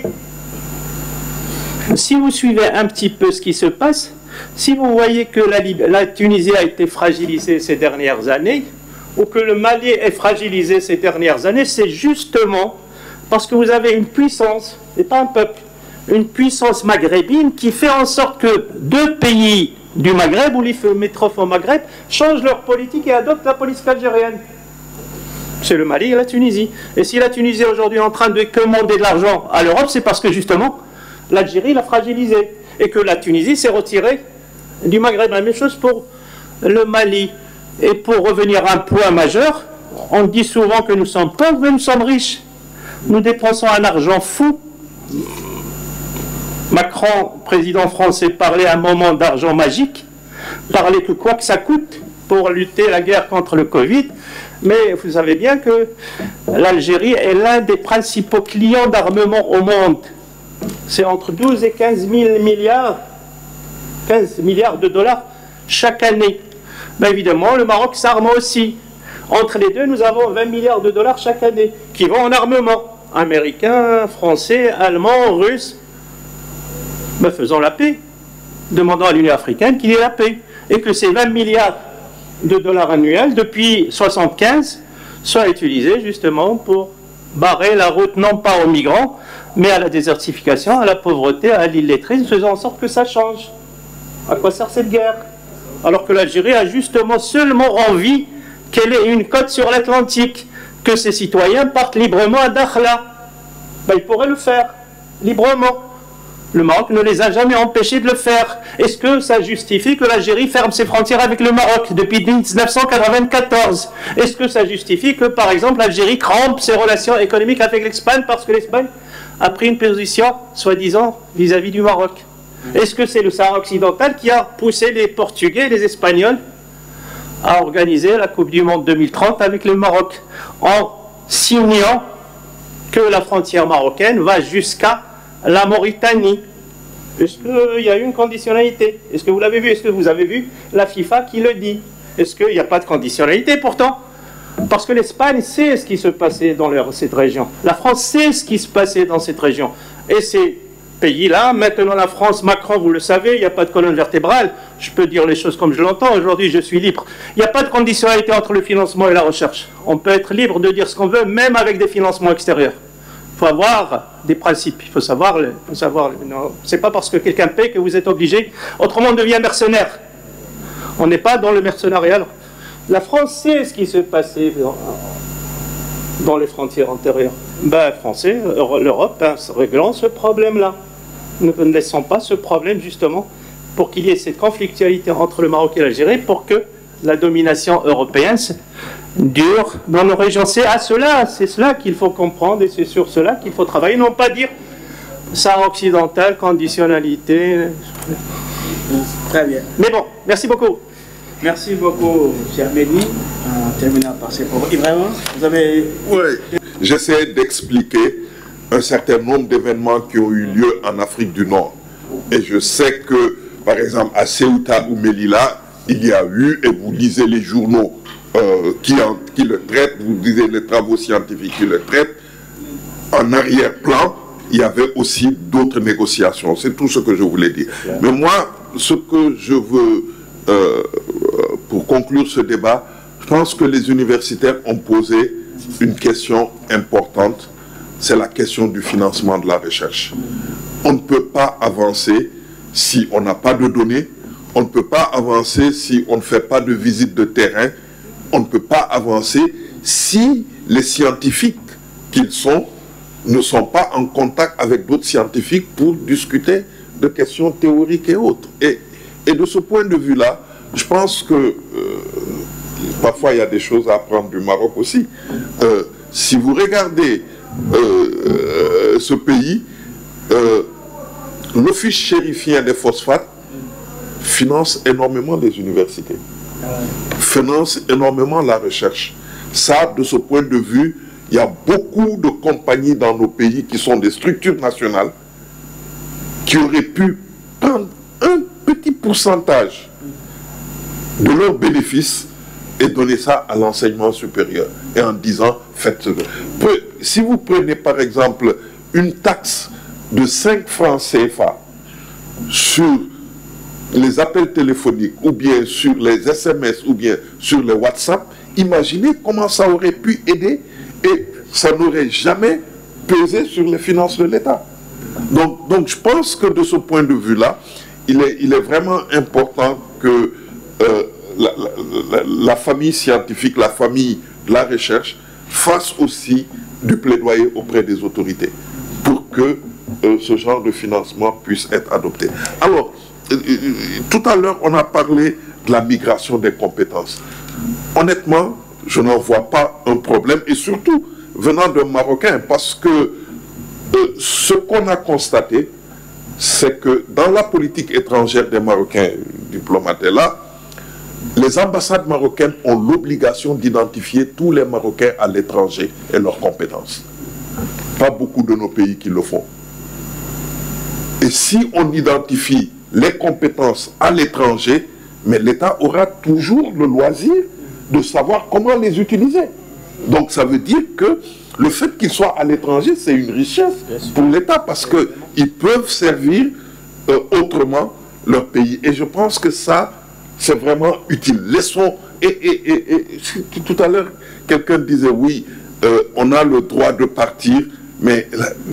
Si vous suivez un petit peu ce qui se passe, si vous voyez que la Tunisie a été fragilisée ces dernières années, ou que le Mali est fragilisé ces dernières années, c'est justement parce que vous avez une puissance, et pas un peuple, une puissance maghrébine qui fait en sorte que deux pays du Maghreb ou limitrophes au Maghreb changent leur politique et adoptent la politique algérienne. C'est le Mali et la Tunisie. Et si la Tunisie aujourd'hui est en train de commander de l'argent à l'Europe, c'est parce que justement l'Algérie l'a fragilisée et que la Tunisie s'est retirée du Maghreb. La même chose pour le Mali. Et pour revenir à un point majeur, on dit souvent que nous sommes pauvres, mais nous sommes riches. Nous dépensons un argent fou. Macron, président français, parlait à un moment d'argent magique, parlait que quoi que ça coûte pour lutter la guerre contre le Covid, mais vous savez bien que l'Algérie est l'un des principaux clients d'armement au monde. C'est entre 12 et 15 000 milliards, 15 milliards de dollars chaque année. Ben évidemment, le Maroc s'arme aussi. Entre les deux, nous avons 20 milliards de dollars chaque année qui vont en armement. Américains, français, allemands, russes. Ben, faisons la paix. Demandons à l'Union africaine qu'il y ait la paix. Et que ces 20 milliards de dollars annuels, depuis 1975, soient utilisés justement pour barrer la route, non pas aux migrants, mais à la désertification, à la pauvreté, à l'illettrisme, faisant en sorte que ça change. À quoi sert cette guerre? Alors que l'Algérie a justement seulement envie qu'elle ait une côte sur l'Atlantique, que ses citoyens partent librement à Dakhla. Ben, ils pourraient le faire, librement. Le Maroc ne les a jamais empêchés de le faire. Est-ce que ça justifie que l'Algérie ferme ses frontières avec le Maroc depuis 1994? Est-ce que ça justifie que, par exemple, l'Algérie crampe ses relations économiques avec l'Espagne parce que l'Espagne a pris une position, soi-disant, vis-à-vis du Maroc? Est-ce que c'est le Sahara occidental qui a poussé les Portugais et les Espagnols à organiser la Coupe du Monde 2030 avec le Maroc, en signant que la frontière marocaine va jusqu'à la Mauritanie? Est-ce qu'il y a eu une conditionnalité? Est-ce que vous l'avez vu? Est-ce que vous avez vu la FIFA qui le dit? Est-ce qu'il n'y a pas de conditionnalité pourtant? Parce que l'Espagne sait ce qui se passait dans cette région. La France sait ce qui se passait dans cette région. Et ces pays-là, maintenant la France, Macron, vous le savez, il n'y a pas de colonne vertébrale. Je peux dire les choses comme je l'entends. Aujourd'hui, je suis libre. Il n'y a pas de conditionnalité entre le financement et la recherche. On peut être libre de dire ce qu'on veut, même avec des financements extérieurs. Il faut avoir des principes. Il faut savoir. C'est pas parce que quelqu'un paie que vous êtes obligé. Autrement, on devient mercenaire. On n'est pas dans le mercenariat. La France sait ce qui se passait dans les frontières antérieures. Ben, Français, l'Europe, réglant ce problème-là. Ne laissons pas ce problème, justement, pour qu'il y ait cette conflictualité entre le Maroc et l'Algérie, pour que la domination européenne dure dans nos régions. C'est cela qu'il faut comprendre et c'est sur cela qu'il faut travailler. Non pas dire Sahara occidental, conditionnalité. Très bien. Mais bon, merci beaucoup. Merci beaucoup, cher Mehdi. En terminant par ces propos. Et vraiment, vous avez... Oui, j'essaie d'expliquer un certain nombre d'événements qui ont eu lieu en Afrique du Nord. Et je sais que, par exemple, à Ceuta ou Melilla, il y a eu, et vous lisez les journaux qui le traitent, vous lisez les travaux scientifiques qui le traitent, en arrière-plan, il y avait aussi d'autres négociations. C'est tout ce que je voulais dire. Mais moi, ce que je veux... pour conclure ce débat, je pense que les universitaires ont posé une question importante, c'est la question du financement de la recherche. On ne peut pas avancer si on n'a pas de données, on ne peut pas avancer si on ne fait pas de visite de terrain, on ne peut pas avancer si les scientifiques qu'ils sont ne sont pas en contact avec d'autres scientifiques pour discuter de questions théoriques et autres. Et de ce point de vue-là, je pense que parfois il y a des choses à apprendre du Maroc aussi. Si vous regardez ce pays, l'office chérifien des phosphates finance énormément les universités, finance énormément la recherche. Ça, de ce point de vue, il y a beaucoup de compagnies dans nos pays qui sont des structures nationales qui auraient pu prendre un petit pourcentage de leurs bénéfices et donner ça à l'enseignement supérieur. Et en disant, faites... Si vous prenez par exemple une taxe de 5 francs CFA sur les appels téléphoniques, ou bien sur les SMS, ou bien sur les WhatsApp, imaginez comment ça aurait pu aider et ça n'aurait jamais pesé sur les finances de l'État. Donc je pense que de ce point de vue-là, il est vraiment important que la famille scientifique, la famille de la recherche fasse aussi du plaidoyer auprès des autorités pour que ce genre de financement puisse être adopté. Alors, tout à l'heure, on a parlé de la migration des compétences. Honnêtement, je n'en vois pas un problème, et surtout venant d'un Marocain, parce que ce qu'on a constaté, c'est que dans la politique étrangère des Marocains diplomates là, les ambassades marocaines ont l'obligation d'identifier tous les Marocains à l'étranger et leurs compétences. Pas beaucoup de nos pays qui le font. Et si on identifie les compétences à l'étranger, mais l'État aura toujours le loisir de savoir comment les utiliser. Donc ça veut dire que le fait qu'ils soient à l'étranger, c'est une richesse pour l'État, parce qu'ils peuvent servir autrement leur pays. Et je pense que ça, c'est vraiment utile. Laissons... tout à l'heure, quelqu'un disait, oui, on a le droit de partir, mais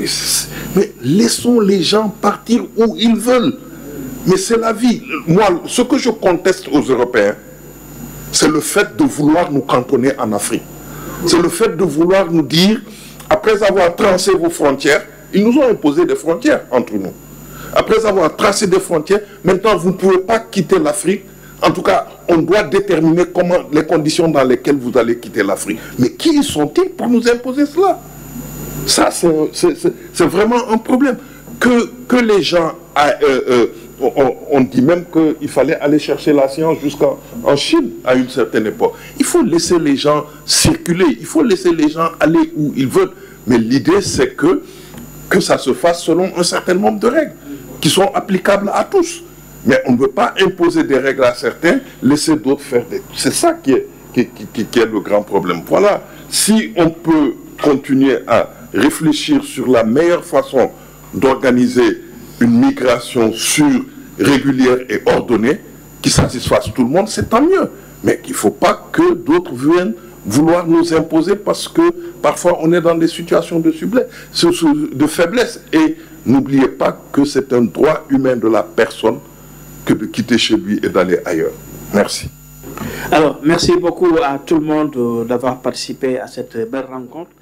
laissons les gens partir où ils veulent. Mais c'est la vie. Moi, ce que je conteste aux Européens, c'est le fait de vouloir nous cantonner en Afrique. C'est le fait de vouloir nous dire, après avoir tracé vos frontières, ils nous ont imposé des frontières entre nous. Après avoir tracé des frontières, maintenant vous ne pouvez pas quitter l'Afrique. En tout cas, on doit déterminer les conditions dans lesquelles vous allez quitter l'Afrique. Mais qui sont-ils pour nous imposer cela? Ça, c'est vraiment un problème. Que les gens... on dit même qu'il fallait aller chercher la science jusqu'en Chine à une certaine époque. Il faut laisser les gens circuler, il faut laisser les gens aller où ils veulent. Mais l'idée, c'est que ça se fasse selon un certain nombre de règles qui sont applicables à tous. Mais on ne veut pas imposer des règles à certains, laisser d'autres faire des... C'est ça qui est le grand problème. Voilà, si on peut continuer à réfléchir sur la meilleure façon d'organiser une migration sûre, régulière et ordonnée, qui satisfasse tout le monde, c'est tant mieux. Mais il ne faut pas que d'autres viennent vouloir nous imposer, parce que parfois on est dans des situations de faiblesse. Et n'oubliez pas que c'est un droit humain de la personne que de quitter chez lui et d'aller ailleurs. Merci. Alors, merci beaucoup à tout le monde d'avoir participé à cette belle rencontre.